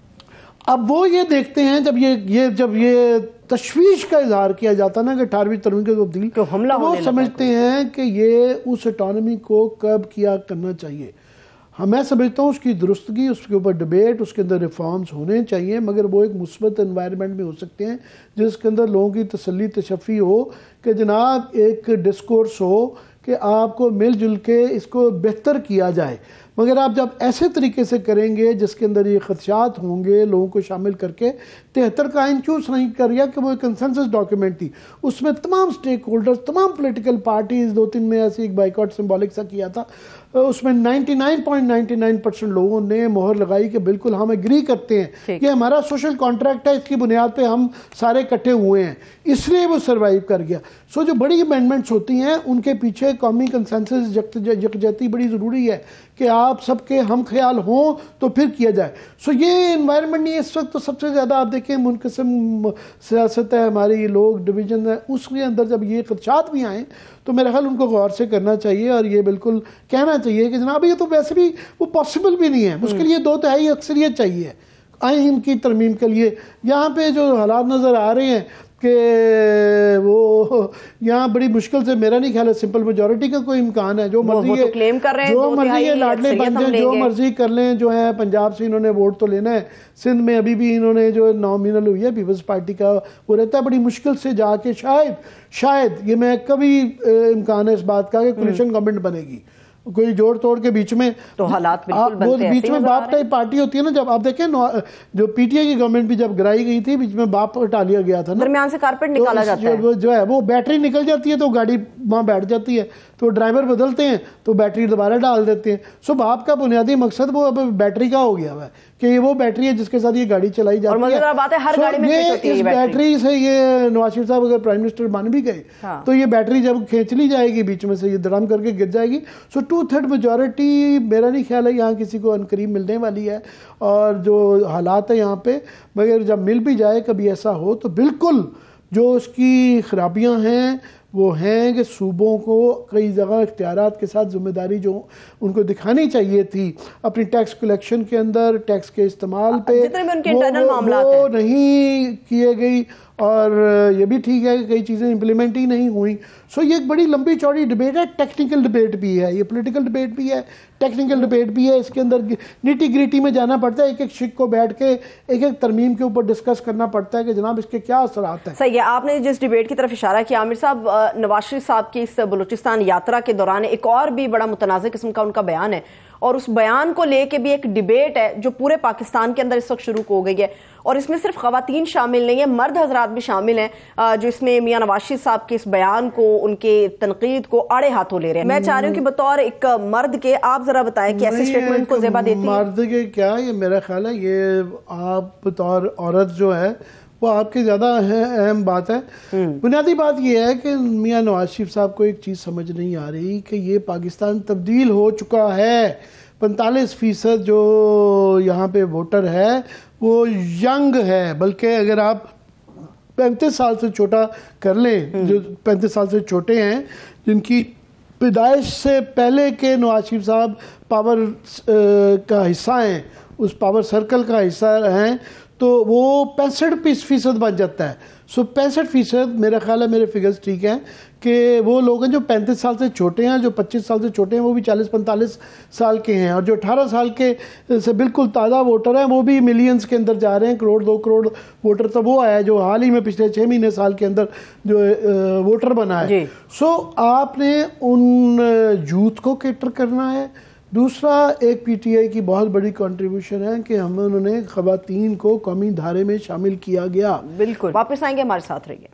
اب وہ یہ دیکھتے ہیں جب یہ یہ جب یہ تشویش کا اظہار کیا جاتا نا کہ اٹھارہویں ترمیم کے تبدیل, تو وہ سمجھتے ہیں کہ یہ اس اٹانومی کو کب کیا کرنا چاہیے. ہاں میں سمجھتا ہوں اس کی درستگی, اس کے اوپر ڈبیٹ, اس کے اندر ریفارمز ہونے چاہیے, مگر وہ ایک مثبت انوائرمنٹ میں ہو سکتے ہیں جس کے اندر لوگوں کی تسلی تشفی ہو کہ جناب ایک ڈسکورس ہو کہ آپ کو مل جل کے اس کو بہتر کیا جائے. مگر آپ جب ایسے طریقے سے کریں گے جس کے اندر یہ خدشات ہوں گے لوگوں کو شامل کر کے, تہتر کا آئین کیوں نہیں کر رہا کہ وہ ایک کنسنسس ڈاکیومنٹ تھی, اس میں تمام سٹیک ہولڈرز, تمام پولیٹیکل پارٹیز, دو تین میں ایسی ایک بائیکاٹ سمبولک سا کیا تھا, اس میں ninety nine point ninety nine percent لوگوں نے مہر لگائی کہ بالکل ہم ایگری کرتے ہیں, یہ ہمارا سوشل کانٹریکٹ ہے, اس کی بنیاد پہ ہم سارے کٹے ہوئے ہیں, اس لیے وہ سروائیو کر گیا. سو جو بڑی امینڈمنٹس ہوتی ہیں ان کے پیچھے قومی کنسنسس یکجہتی بڑی ضروری ہے کہ آپ سب کے ہم خیال ہوں تو پھر کیا جائے. سو یہ انوائرمنٹ نہیں, اس وقت تو سب سے زیادہ آپ دیکھیں منقسم سیاست ہے ہماری, لوگ ڈویژن ہے, اس کے اندر جب یہ خدشات بھی آئیں تو میرے خیال ان کو غور سے کرنا چاہیے اور یہ بالکل کہنا چاہیے کہ جناب یہ تو ویسے بھی وہ پاسبل بھی نہیں ہے, اس کے لیے دو تہائی اکثریت چاہیے آئین کی ترمیم کے لیے. یہاں پہ جو حالات نظر آ رہے ہیں کہ وہ یہاں بڑی مشکل سے, میرا نہیں خیال ہے سمپل میجورٹی کا کوئی امکان ہے, جو مرضی جو مرضی یہ لاڈلے بن جائیں, جو مرضی کر لیں, جو ہے پنجاب سے انہوں نے ووٹ تو لینا ہے, سندھ میں ابھی بھی انہوں نے جو نامینل ہوئی ہے پیپلز پارٹی کا وہ رہتا ہے, بڑی مشکل سے جا کے شاید شاید یہ میں کبھی امکان ہے اس بات کا کہ کولیشن گورنمنٹ بنے گی, کوئی جوڑ توڑ کے بیچ میں تو حالات بالکل بنتے ہیں, بیچ میں باپ ٹائپ پارٹی ہوتی ہے نا. جب آپ دیکھیں جو پی ٹی آئی کی گورنمنٹ بھی جب گرائی گئی تھی بیچ میں باپ ہٹا لیا گیا تھا نا, درمیان سے کارپیٹ نکالا جاتا ہے, جو ہے وہ بیٹری نکل جاتی ہے تو گاڑی وہاں بیٹھ جاتی ہے, تو ڈرائیور بدلتے ہیں تو بیٹری دوبارہ ڈال دیتے ہیں. سو باپ کا بنیادی مقصد وہ اب بیٹری کا ہو گیا ہوا ہے کہ یہ وہ بیٹری ہے جس کے ساتھ یہ گاڑی چلائی جاتی ہے. اس بیٹری سے یہ نواز شریف صاحب اگر پرائم منسٹر بن بھی گئے تو یہ بیٹری جب کھینچ لی جائے گی بیچ میں سے, یہ دڑم کر کے گر جائے گی. سو ٹو تھرڈ میجورٹی میرا نہیں خیال ہے یہاں کسی کو عنقریب ملنے والی ہے, اور جو حالات ہے یہاں پہ, مگر جب مل بھی جائے کبھی ایسا ہو تو بالکل جو اس کی خرابیاں ہیں وہ ہیں کہ صوبوں کو کئی جگہ اختیارات کے ساتھ ذمہ داری جو ان کو دکھانی چاہیے تھی اپنی ٹیکس کلیکشن کے اندر، ٹیکس کے استعمال پہ، جتنے بھی ان کے انٹرنل معاملات وہ نہیں کیے گئی، اور یہ بھی ٹھیک ہے کہ کئی چیزیں امپلیمنٹ ہی نہیں ہوئیں. سو یہ ایک بڑی لمبی چوڑی ڈبیٹ ہے، ٹیکنیکل ڈبیٹ بھی ہے، یہ پولیٹیکل ڈبیٹ بھی ہے، ٹیکنیکل ڈبیٹ بھی ہے. اس کے اندر نیٹی گریٹی میں جانا پڑتا ہے، ایک ایک شک کو بیٹھ کے ایک ایک ترمیم کے اوپر ڈسکس کرنا پڑتا ہے کہ جناب اس کے کیا اثرات ہیں. صحیح ہے. آپ نے جس ڈبیٹ کی طرف اشارہ کیا عامر صاحب، نواز شریف صاحب کی اس بلوچستان یاترا کے دوران ایک اور بھی بڑا متنازع قسم کا ان کا بیان ہے، اور اس بیان کو لے کے بھی ایک ڈبیٹ ہے جو پورے پاکستان کے اندر اس وقت شروع ہو گئی ہے، اور اس میں صرف خواتین شامل نہیں ہیں، مرد حضرات بھی شامل ہیں جو اس میں میاں نواز شریف صاحب کے اس بیان کو، ان کے تنقید کو آڑے ہاتھوں لے رہے ہیں. میں چاہ رہی ہوں کہ بطور ایک مرد کے آپ ذرا بتائیں کہ ایسی سٹیٹمنٹ کو زیبا دیتی ہے. مرد کے کیا، یہ میرا خیال ہے یہ آپ بطور عورت جو ہے وہ آپ کی زیادہ اہم بات ہے. بنیادی بات یہ ہے کہ میاں نواز شریف صاحب کو ایک چیز سمجھ نہیں آ رہی کہ یہ پاکستان تبدیل ہو چکا ہے. پینتالیس فیصد جو یہاں پہ ووٹر ہے وہ ینگ ہے، بلکہ اگر آپ پینتیس سال سے چھوٹا کر لیں، جو پینتیس سال سے چھوٹے ہیں، جن کی پیدائش سے پہلے کے نواز شریف صاحب پاور کا حصہ ہیں، اس پاور سرکل کا حصہ ہیں، تو وہ پینسٹھ فیصد بن جاتا ہے. سو پینسٹھ فیصد میرا خیال ہے، میرے فگرز ٹھیک ہیں، کہ وہ لوگ ہیں جو پینتیس سال سے چھوٹے ہیں، جو پچیس سال سے چھوٹے ہیں وہ بھی چالیس پینتالیس سال کے ہیں، اور جو اٹھارہ سال کے سے بالکل تازہ ووٹر ہیں وہ بھی ملینز کے اندر جا رہے ہیں. کروڑ دو کروڑ ووٹر تو وہ آیا جو حال ہی میں پچھلے چھ مہینے سال کے اندر جو ووٹر بنا ہے. سو آپ نے ان یوتھ کو کیٹر کرنا ہے. دوسرا، ایک پی ٹی آئی کی بہت بڑی کنٹریبیوشن ہے کہ ہم انہوں نے خواتین کو قومی دھارے میں شامل کیا گیا. بالکل، واپس آئیں گے، ہمارے ساتھ رہیے.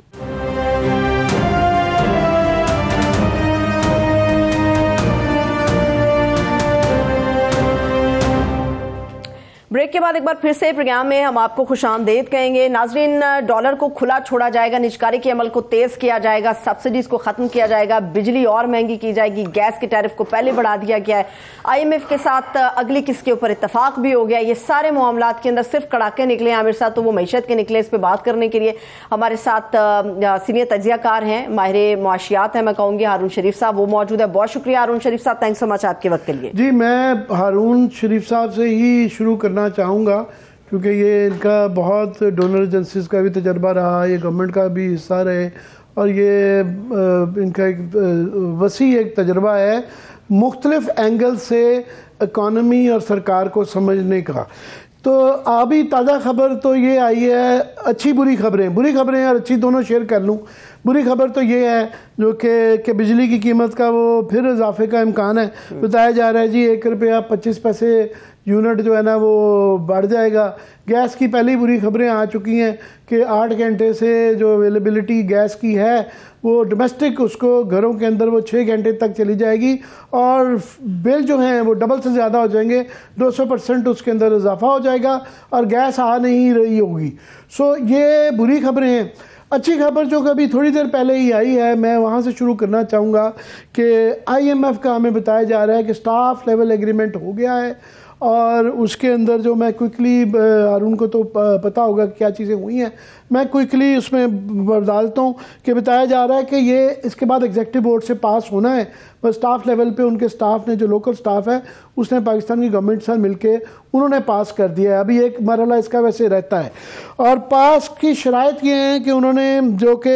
بریک کے بعد ایک بار پھر سے پروگرام میں ہم آپ کو خوش آمدید کہیں گے. ناظرین، ڈالر کو کھلا چھوڑا جائے گا، نجکاری کے عمل کو تیز کیا جائے گا، سبسڈیز کو ختم کیا جائے گا، بجلی اور مہنگی کی جائے گی، گیس کے ٹیرف کو پہلے بڑھا دیا گیا ہے، آئی ایم ایف کے ساتھ اگلی قسط کے اوپر اتفاق بھی ہو گیا. یہ سارے معاملات کے اندر صرف کڑاکے نکلے عامر صاحب تو وہ معیشت کے نکلے. اس پہ بات کرنے کے لیے ہمارے ساتھ سینئر تجزیہ کار ہیں، ماہر معاشیات ہیں، میں کہوں گی ہارون شریف صاحب، وہ موجود ہے. بہت شکریہ ہارون شریف صاحب، تھینکس سو مچ آپ کے وقت کے لیے. جی، میں ہارون شریف صاحب سے ہی شروع کرنا چاہوں گا کیونکہ یہ ان کا بہت ڈونر ایجنسیز کا بھی تجربہ رہا، یہ گورنمنٹ کا بھی حصہ رہے، اور یہ ان کا ایک وسیع ایک تجربہ ہے مختلف اینگل سے اکانومی اور سرکار کو سمجھنے کا. تو ابھی تازہ خبر تو یہ آئی ہے، اچھی بری خبریں بری خبریں اور اچھی دونوں شیئر کر لوں. بری خبر تو یہ ہے جو کہ کہ بجلی کی قیمت کا وہ پھر اضافے کا امکان ہے. بتایا جا رہا ہے جی ایک روپیہ پچیس پیسے یونٹ جو ہے نا وہ بڑھ جائے گا. گیس کی پہلی بری خبریں آ چکی ہیں کہ آٹھ گھنٹے سے جو اویلیبلٹی گیس کی ہے وہ ڈومیسٹک اس کو گھروں کے اندر وہ چھ گھنٹے تک چلی جائے گی، اور بل جو ہیں وہ ڈبل سے زیادہ ہو جائیں گے، دو سو پرسنٹ اس کے اندر اضافہ ہو جائے گا، اور گیس آ نہیں رہی ہوگی. سو یہ بری خبریں ہیں. اچھی خبر جو کہ ابھی تھوڑی دیر پہلے ہی آئی ہے، میں وہاں سے شروع کرنا چاہوں گا کہ آئی ایم ایف کا ہمیں بتایا جا رہا ہے کہ سٹاف لیول ایگریمنٹ ہو گیا ہے، اور اس کے اندر جو میں کوئکلی، ہارون کو تو پتہ ہوگا کیا چیزیں ہوئی ہیں، میں کوئکلی اس میں ڈالتا ہوں کہ بتایا جا رہا ہے کہ یہ اس کے بعد ایگزیکٹو بورڈ سے پاس ہونا ہے. بس سٹاف لیول پہ ان کے سٹاف نے، جو لوکل سٹاف ہے اس نے پاکستان کی گورنمنٹ سے مل کے انہوں نے پاس کر دیا ہے. ابھی ایک مرحلہ اس کا ویسے رہتا ہے، اور پاس کی شرائط یہ ہیں کہ انہوں نے جو کہ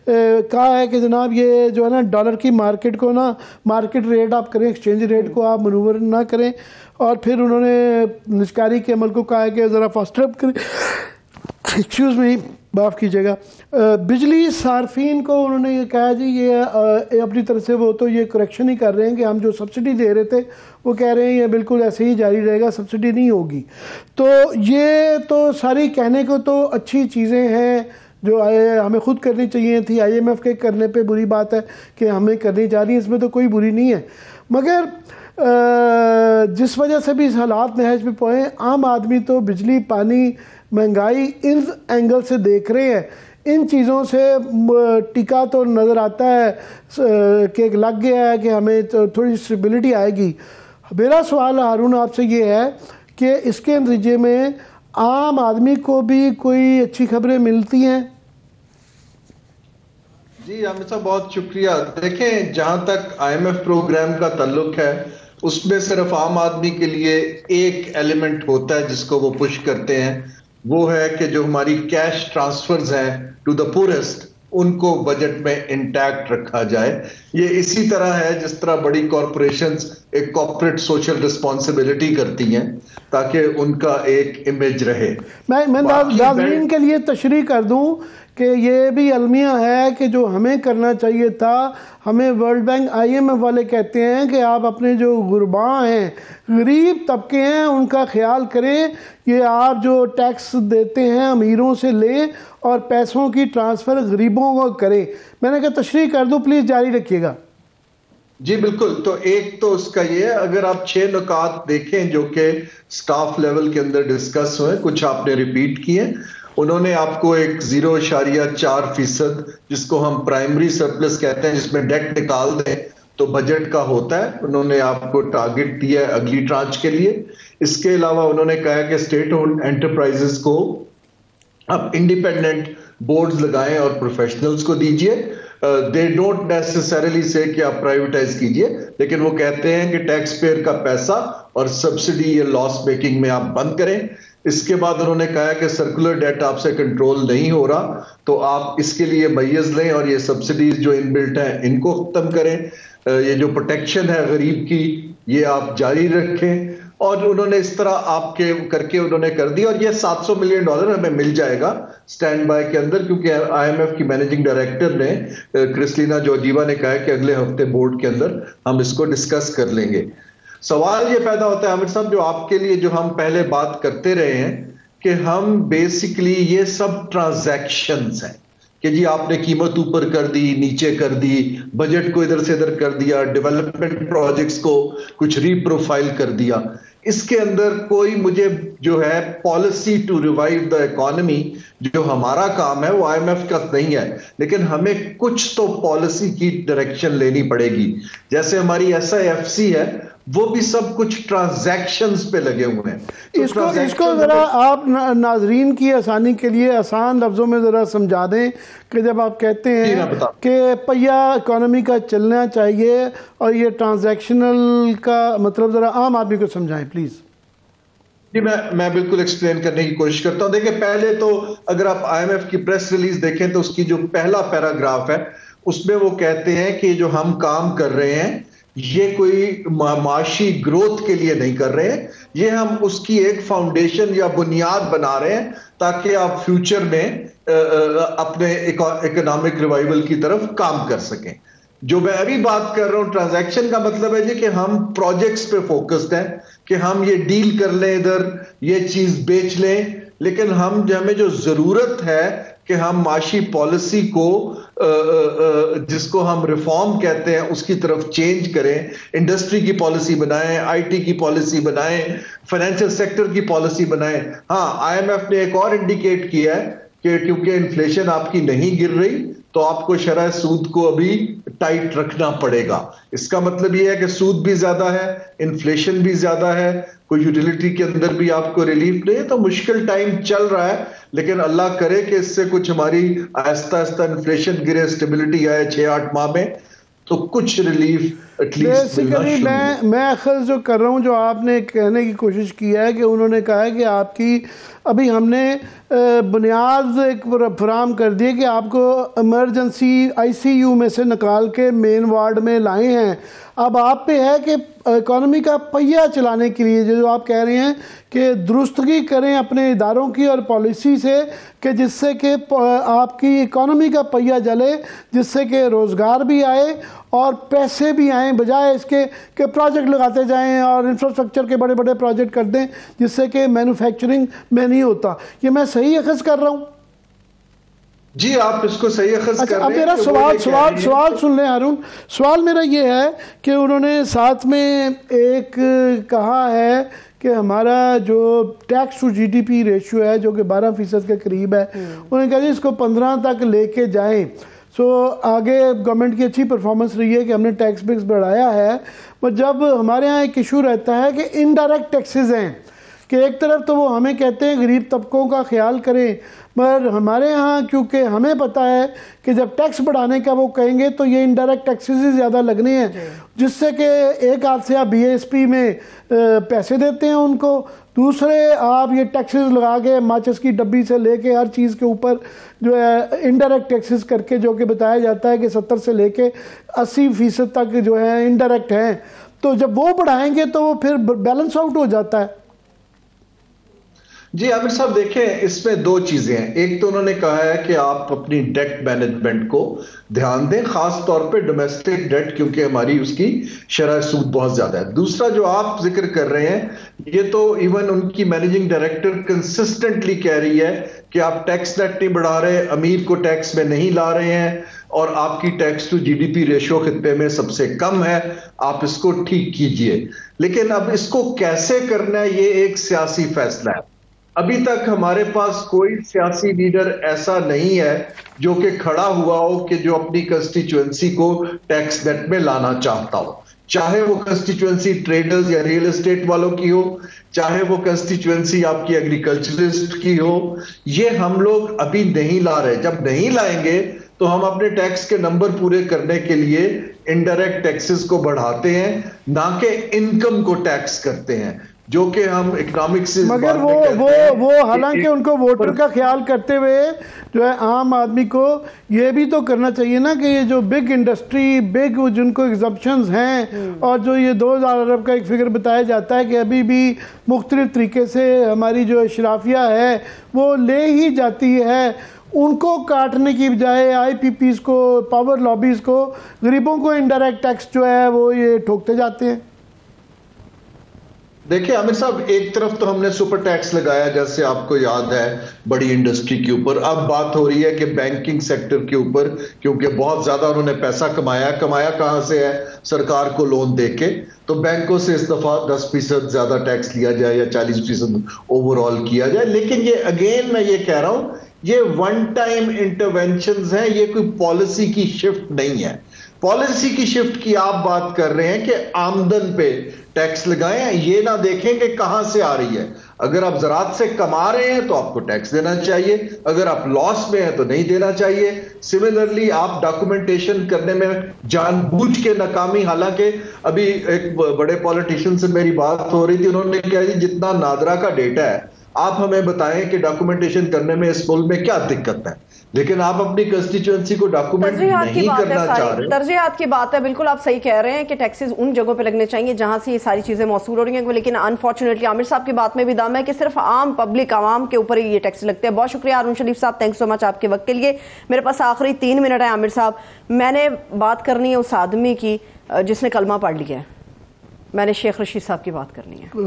کہا ہے کہ جناب یہ جو ہے نا ڈالر کی مارکیٹ کو نا مارکیٹ ریٹ آپ کریں، ایکسچینج ریٹ کو آپ منور نہ کریں، اور پھر انہوں نے نجکاری کے عمل کو کہا ہے کہ ذرا فاسٹ اپ کریں. ایکسکیوز می، معاف کیجیے گا. بجلی صارفین کو انہوں نے یہ کہا جی یہ اپنی طرف سے وہ تو یہ کریکشن ہی کر رہے ہیں کہ ہم جو سبسڈی دے رہے تھے وہ کہہ رہے ہیں یہ بالکل ایسے ہی جاری رہے گا، سبسڈی نہیں ہوگی. تو یہ تو ساری کہنے کو تو اچھی چیزیں ہیں جو ہمیں خود کرنی چاہیے تھی. آئی ایم ایف کے کرنے پہ بری بات ہے کہ ہمیں کرنی چاہ رہی ہے، اس میں تو کوئی بری نہیں ہے. مگر جس وجہ سے بھی اس حالات نہج میں پڑے، عام آدمی تو بجلی، پانی، مہنگائی ان اینگل سے دیکھ رہے ہیں. ان چیزوں سے ٹکا تو نظر آتا ہے کہ لگ گیا ہے کہ ہمیں تھوڑی اسٹیبلٹی آئے گی. میرا سوال ہارون آپ سے یہ ہے کہ اس کے نتیجے میں عام آدمی کو بھی کوئی اچھی خبریں ملتی ہیں؟ جی عامر صاحب بہت شکریہ. دیکھیں جہاں تک آئی ایم ایف پروگرام کا تعلق ہے اس میں صرف عام آدمی کے لیے ایک ایلیمنٹ ہوتا ہے جس کو وہ پش کرتے ہیں, وہ ہے کہ جو ہماری کیش ٹرانسفرز ہیں ٹو دا پورسٹ ان کو بجٹ میں انٹیکٹ رکھا جائے. یہ اسی طرح ہے جس طرح بڑی کارپوریشنز ایک کارپوریٹ سوشل رسپانسبلٹی کرتی ہیں تاکہ ان کا ایک امیج رہے. میں میں ناظرین کے لیے تشریح کر دوں کہ یہ بھی المیہ ہے کہ جو ہمیں کرنا چاہیے تھا, ہمیں world bank I M F والے کہتے ہیں کہ آپ اپنے جو غرباء ہیں, غریب طبقے ہیں, ان کا خیال کریں. یہ آپ جو ٹیکس دیتے ہیں امیروں سے لیں اور پیسوں کی ٹرانسفر غریبوں کو کریں. میں نے کہا تشریح کر دوں, پلیز جاری رکھیے گا. جی بالکل. تو ایک تو اس کا یہ ہے, اگر آپ چھ نکات دیکھیں جو کہ سٹاف لیول کے اندر ڈسکس ہوئے, کچھ آپ نے ریپیٹ کیے. انہوں نے آپ کو ایک زیرو اشاریہ چار فیصد جس کو ہم پرائمری سرپلس کہتے ہیں, جس میں ڈیٹ نکال دیں تو بجٹ کا ہوتا ہے, انہوں نے آپ کو ٹارگٹ دیا ہے اگلی ٹرانچ کے لیے. اس کے علاوہ انہوں نے کہا کہ اسٹیٹ اونڈ انٹرپرائزز کو آپ انڈیپینڈنٹ بورڈز لگائیں اور پروفیشنلز کو دیجئے. دے ڈونٹ نیسسریلی سے کہ آپ پرائیویٹائز کیجئے, لیکن وہ کہتے ہیں کہ ٹیکس پیئر کا پیسہ اور سبسڈی یا لاس میکنگ میں آپ بند کریں. اس کے بعد انہوں نے کہا کہ سرکولر ڈیٹ آپ سے کنٹرول نہیں ہو رہا تو آپ اس کے لیے میز لیں اور یہ سبسڈیز جو ان بلٹ ہیں ان کو ختم کریں. یہ جو پروٹیکشن ہے غریب کی یہ آپ جاری رکھیں. اور انہوں نے اس طرح آپ کے کر کے انہوں نے کر دیا, اور یہ سات سو ملین ڈالر ہمیں مل جائے گا سٹینڈ بائی کے اندر, کیونکہ آئی ایم ایف کی مینیجنگ ڈائریکٹر نے کرسلینا جورجیوا نے کہا کہ اگلے ہفتے بورڈ کے اندر ہم اس کو ڈسکس کر لیں گے. سوال یہ پیدا ہوتا ہے عامر صاحب جو آپ کے لیے جو ہم پہلے بات کرتے رہے ہیں کہ ہم بیسیکلی یہ سب ٹرانزیکشنز ہیں کہ جی آپ نے قیمت اوپر کر دی, نیچے کر دی, بجٹ کو ادھر سے ادھر کر دیا, ڈیولپمنٹ پروجیکٹس کو کچھ ری پروفائل کر دیا. اس کے اندر کوئی مجھے جو ہے policy to revive the economy جو ہمارا کام ہے وہ آئی ایم ایف کا نہیں ہے, لیکن ہمیں کچھ تو پالیسی کی ڈائریکشن لینی پڑے گی. جیسے ہماری ایس آئی ایف سی ہے وہ بھی سب کچھ ٹرانزیکشنز پہ لگے ہوئے ہیں. اس کو اس کو ذرا آپ ناظرین کی آسانی کے لیے آسان لفظوں میں ذرا سمجھا دیں کہ جب آپ کہتے ہیں کہ پہیا اکانومی کا چلنا چاہیے اور یہ ٹرانزیکشنل کا مطلب ذرا عام آدمی کو سمجھائیں پلیز. جی میں میں بالکل ایکسپلین کرنے کی کوشش کرتا ہوں. دیکھیں پہلے تو اگر آپ آئی ایم ایف کی پریس ریلیز دیکھیں تو اس کی جو پہلا پیراگراف ہے اس میں وہ کہتے ہیں کہ جو ہم کام کر رہے ہیں یہ کوئی معاشی گروتھ کے لیے نہیں کر رہے ہیں, یہ ہم اس کی ایک فاؤنڈیشن یا بنیاد بنا رہے ہیں تاکہ آپ فیوچر میں اپنے اکنامک ریوائیول کی طرف کام کر سکیں. جو میں ابھی بات کر رہا ہوں ٹرانزیکشن کا مطلب ہے جی کہ ہم پروجیکٹس پہ فوکسڈ ہیں کہ ہم یہ ڈیل کر لیں, ادھر یہ چیز بیچ لیں, لیکن ہم ہمیں جو ضرورت ہے کہ ہم معاشی پالیسی کو جس کو ہم ریفارم کہتے ہیں اس کی طرف چینج کریں, انڈسٹری کی پالیسی بنائیں, آئی ٹی کی پالیسی بنائیں, فائنینشیل سیکٹر کی پالیسی بنائیں. ہاں آئی ایم ایف نے ایک اور انڈیکیٹ کیا ہے کہ کیونکہ انفلیشن آپ کی نہیں گر رہی تو آپ کو شرح سود کو ابھی ٹائٹ رکھنا پڑے گا. اس کا مطلب یہ ہے کہ سود بھی زیادہ ہے, انفلیشن بھی زیادہ ہے, کوئی یوٹیلیٹی کے اندر بھی آپ کو ریلیف نہیں ہے, تو مشکل ٹائم چل رہا ہے. لیکن اللہ کرے کہ اس سے کچھ ہماری آہستہ آہستہ انفلیشن گرے, اسٹیبلٹی آئے چھ آٹھ ماہ میں, تو کچھ ریلیف ایٹ لیسٹ ملنا شروع. میں میں اخذ جو کر رہا ہوں جو آپ نے کہنے کی کوشش کی ہے کہ انہوں نے کہا ہے کہ آپ کی ابھی ہم نے بنیاد ایک فراہم کر دی کہ آپ کو ایمرجنسی آئی سی یو میں سے نکال کے مین وارڈ میں لائے ہیں. اب آپ پہ ہے کہ اکانومی کا پہیہ چلانے کے لیے جو آپ کہہ رہے ہیں کہ درستگی کریں اپنے اداروں کی اور پالیسی سے کہ جس سے کہ آپ کی اکانومی کا پہیہ جلے, جس سے کہ روزگار بھی آئے اور پیسے بھی آئیں, بجائے اس کے کہ پروجیکٹ لگاتے جائیں اور انفراسٹرکچر کے بڑے بڑے پروجیکٹ کر دیں جس سے کہ مینوفیکچرنگ میں نہیں ہوتا. یہ میں صحیح اخذ کر رہا ہوں؟ جی آپ اس کو صحیح اخذ کر رہے ہیں. اب میرا سوال سوال سوال سن لیں ہارون. سوال میرا یہ ہے کہ انہوں نے ساتھ میں ایک کہا ہے کہ ہمارا جو tax to G D P ratio ہے جو کہ بارہ فیصد کے قریب ہے, انہوں نے کہا جی اس کو پندرہ تک لے کے جائیں. سو آگے گورنمنٹ کی اچھی پرفارمنس رہی ہے کہ ہم نے ٹیکس بیکس بڑھایا ہے, پر جب ہمارے ہاں ایک ایشو رہتا ہے کہ انڈائریکٹ ٹیکسز ہیں کہ ایک طرف تو وہ ہمیں کہتے ہیں غریب طبقوں کا خیال کریں، مگر ہمارے ہاں کیونکہ ہمیں پتہ ہے کہ جب ٹیکس بڑھانے کا وہ کہیں گے تو یہ انڈائریکٹ ٹیکسز ہی زیادہ لگنے ہیں، جس سے کہ ایک ہاتھ سے آپ بی ایس پی میں پیسے دیتے ہیں ان کو، دوسرے آپ یہ ٹیکسز لگا کے ماچس کی ڈبی سے لے کے ہر چیز کے اوپر جو ہے انڈائریکٹ ٹیکسز کر کے، جو کہ بتایا جاتا ہے کہ ستر سے لے کے اسی فیصد تک جو ہے انڈائریکٹ ہیں، تو جب وہ بڑھائیں گے تو وہ پھر بیلنس آؤٹ ہو جاتا ہے۔ جی عامر صاحب دیکھیں، اس میں دو چیزیں ہیں۔ ایک تو انہوں نے کہا ہے کہ آپ اپنی ڈیٹ مینجمنٹ کو دھیان دیں، خاص طور پہ ڈومیسٹک ڈیٹ، کیونکہ ہماری اس کی شرح سود بہت زیادہ ہے۔ دوسرا جو آپ ذکر کر رہے ہیں، یہ تو ایون ان کی مینیجنگ ڈائریکٹر کنسسٹنٹلی کہہ رہی ہے کہ آپ ٹیکس نیٹ نہیں بڑھا رہے، امیر کو ٹیکس میں نہیں لا رہے ہیں، اور آپ کی tax to G D P ratio خطے میں سب سے کم ہے، آپ اس کو ٹھیک کیجئے۔ لیکن اب اس کو کیسے کرنا ہے، یہ ایک سیاسی فیصلہ ہے۔ ابھی تک ہمارے پاس کوئی سیاسی لیڈر ایسا نہیں ہے جو کہ کھڑا ہوا ہو کہ جو اپنی کنسٹیچوئنسی کو ٹیکس نیٹ میں لانا چاہتا ہو، چاہے وہ کنسٹیچوئنسی ٹریڈرز یا ریل اسٹیٹ والوں کی ہو، چاہے وہ کنسٹیچوئنسی آپ کی ایگریکلچرسٹ کی ہو۔ یہ ہم لوگ ابھی نہیں لا رہے۔ جب نہیں لائیں گے تو ہم اپنے ٹیکس کے نمبر پورے کرنے کے لیے انڈائریکٹ ٹیکسز کو بڑھاتے ہیں، نہ کہ انکم کو ٹیکس کرتے ہیں، جو کہ ہم اکنامکس سے مگر وہ وہ وہ حالانکہ ان کو ووٹر کا خیال کرتے ہوئے جو ہے عام آدمی کو یہ بھی تو کرنا چاہیے نا کہ یہ جو بگ انڈسٹری، بگ جن کو ایگزمپشنز ہیں، اور جو یہ دو ہزار ارب کا ایک فگر بتایا جاتا ہے کہ ابھی بھی مختلف طریقے سے ہماری جو اشرافیہ ہے وہ لے ہی جاتی ہے، ان کو کاٹنے کی بجائے آئی پی پیز کو، پاور لابیز کو، غریبوں کو انڈائریکٹ ٹیکس جو ہے وہ یہ ٹھوکتے جاتے ہیں۔ دیکھیں عامر صاحب، ایک طرف تو ہم نے سپر ٹیکس لگایا، جیسے آپ کو یاد ہے، بڑی انڈسٹری کے اوپر۔ اب بات ہو رہی ہے کہ بینکنگ سیکٹر کے اوپر، کیونکہ بہت زیادہ انہوں نے پیسہ کمایا کمایا کہاں سے ہے؟ سرکار کو لون دے کے، تو بینکوں سے اس دفعہ دس فیصد زیادہ ٹیکس لیا جائے یا چالیس فیصد اوور آل کیا جائے۔ لیکن یہ اگین میں یہ کہہ رہا ہوں، یہ ون ٹائم انٹرونشنز ہیں، یہ کوئی پالیسی کی شفٹ نہیں ہے۔ پالیسی کی شفٹ کی آپ بات کر رہے ہیں کہ آمدن پہ ٹیکس لگائیں، یہ نہ دیکھیں کہ کہاں سے آ رہی ہے۔ اگر آپ زراعت سے کما رہے ہیں تو آپ کو ٹیکس دینا چاہیے، اگر آپ لاس میں ہیں تو نہیں دینا چاہیے۔ سملرلی آپ ڈاکومنٹیشن کرنے میں جان بوجھ کے ناکامی، حالانکہ ابھی ایک بڑے پولیٹیشین سے میری بات ہو رہی تھی، انہوں نے کہا جی جتنا نادرا کا ڈیٹا ہے آپ ہمیں بتائیں کہ ڈاکومنٹیشن کرنے میں اس ملک میں کیا دقت ہے، لیکن آپ اپنی کنسٹیچوئنسی کو ڈاکومنٹ نہیں کرنا چاہ رہے۔ ترجیحات کی بات ہے، بالکل آپ صحیح کہہ رہے ہیں کہ ٹیکسز ان جگہوں پہ لگنے چاہیے جہاں سے یہ ساری چیزیں موصول ہو رہی ہیں، لیکن انفارچونیٹلی عامر صاحب کی بات میں بھی دم ہے کہ صرف عام پبلک، عوام کے اوپر ہی یہ ٹیکس لگتے ہیں۔ بہت شکریہ ہارون شریف صاحب، تھینک سو مچ آپ کے وقت کے لیے۔ میرے پاس آخری تین منٹ ہے عامر صاحب، میں نے بات کرنی ہے اس آدمی کی جس نے کلمہ پڑھ لیا ہے، میں نے شیخ رشید صاحب کی بات کرنی ہے۔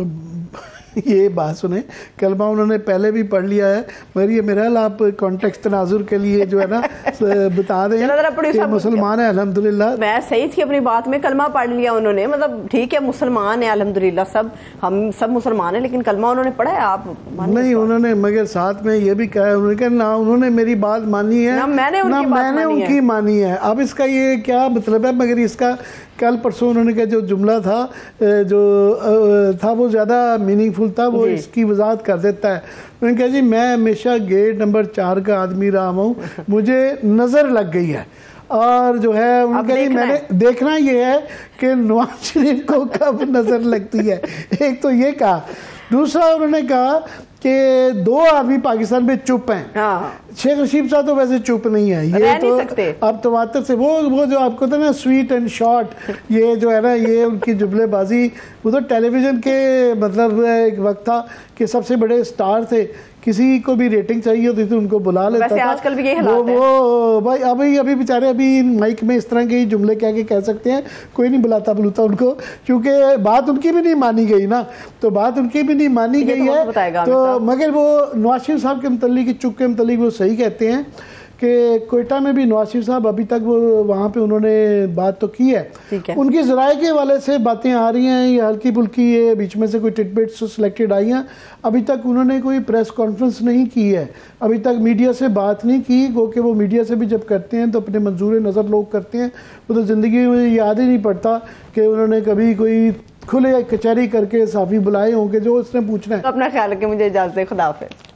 یہ بات سنیں، کلمہ انہوں نے پہلے بھی پڑھ لیا ہے، مگر یہ میرا حال آپ کانٹیکس تناظر کے لیے جو ہے نا بتا دیں کہ مسلمان ہے الحمدللہ۔ میں صحیح تھی اپنی بات میں، کلمہ پڑھ لیا انہوں نے، مطلب ٹھیک ہے مسلمان ہے الحمدللہ، سب ہم سب مسلمان ہیں، لیکن کلمہ انہوں نے پڑھا ہے آپ نہیں؟ انہوں نے مگر ساتھ میں یہ بھی کہا ہے، انہوں نے کہا نہ انہوں نے میری بات مانی ہے نہ میں نے ان کی مانی ہے۔ اب اس کا یہ کیا مطلب ہے؟ مگر اس کا کل پرسوں انہوں نے کہا جو جملہ تھا جو تھا وہ زیادہ میننگ فل تھا، وہ اس کی وضاحت کر دیتا ہے۔ انہوں نے کہا جی میں ہمیشہ گیٹ نمبر چار کا آدمی رہا ہوں، مجھے نظر لگ گئی ہے، اور جو ہے انہوں نے کہا جی میں نے دیکھنا یہ ہے کہ نواز شریف کو کب نظر لگتی ہے۔ ایک تو یہ کہا، دوسرا انہوں نے کہا کہ دو آدمی پاکستان میں چپ ہیں۔ شیخ رشید صاحب تو ویسے چپ نہیں ہے، یہ تو اب تواتر سے وہ وہ جو آپ کو تھا نا سویٹ اینڈ شارٹ، یہ جو ہے نا یہ ان کی جملے بازی، وہ تو ٹیلی ویژن کے مطلب ایک وقت تھا کہ سب سے بڑے سٹار تھے، کسی کو بھی ریٹنگ چاہیے ہوتی تھی ان کو بلا لیتا تھا۔ آج کل بھی یہ حالات ہے، وہ بھائی ابھی ابھی بیچارے ابھی مائک میں اس طرح کے جملے کہہ کے کہہ سکتے ہیں، کوئی نہیں بلاتا بلوتا ان کو، کیونکہ بات ان کی بھی نہیں مانی گئی نا، تو بات ان کی بھی نہیں مانی گئی ہے تو۔ مگر وہ نواز شریف صاحب کے متعلق، چک کے متعلق وہ صحیح کہتے ہیں کہ کوئٹہ میں بھی نواز شریف صاحب ابھی تک وہ وہاں پہ انہوں نے بات تو کی ہے، ان کی ذرائع کے حوالے سے باتیں آ رہی ہیں، یہ ہلکی پھلکی یہ بیچ میں سے کوئی ٹٹ بٹس سلیکٹڈ آئی ہیں، ابھی تک انہوں نے کوئی پریس کانفرنس نہیں کی ہے، ابھی تک میڈیا سے بات نہیں کی، گو کہ وہ میڈیا سے بھی جب کرتے ہیں تو اپنے منظور نظر لوگ کرتے ہیں، وہ تو زندگی میں یاد ہی نہیں پڑتا کہ انہوں نے کبھی کوئی کھلے کچہری کر کے صحافی بلائے ہوں گے جو اس نے پوچھنا ہے. اپنا خیال رکھیں, مجھے اجازت دیں, خدا حافظ.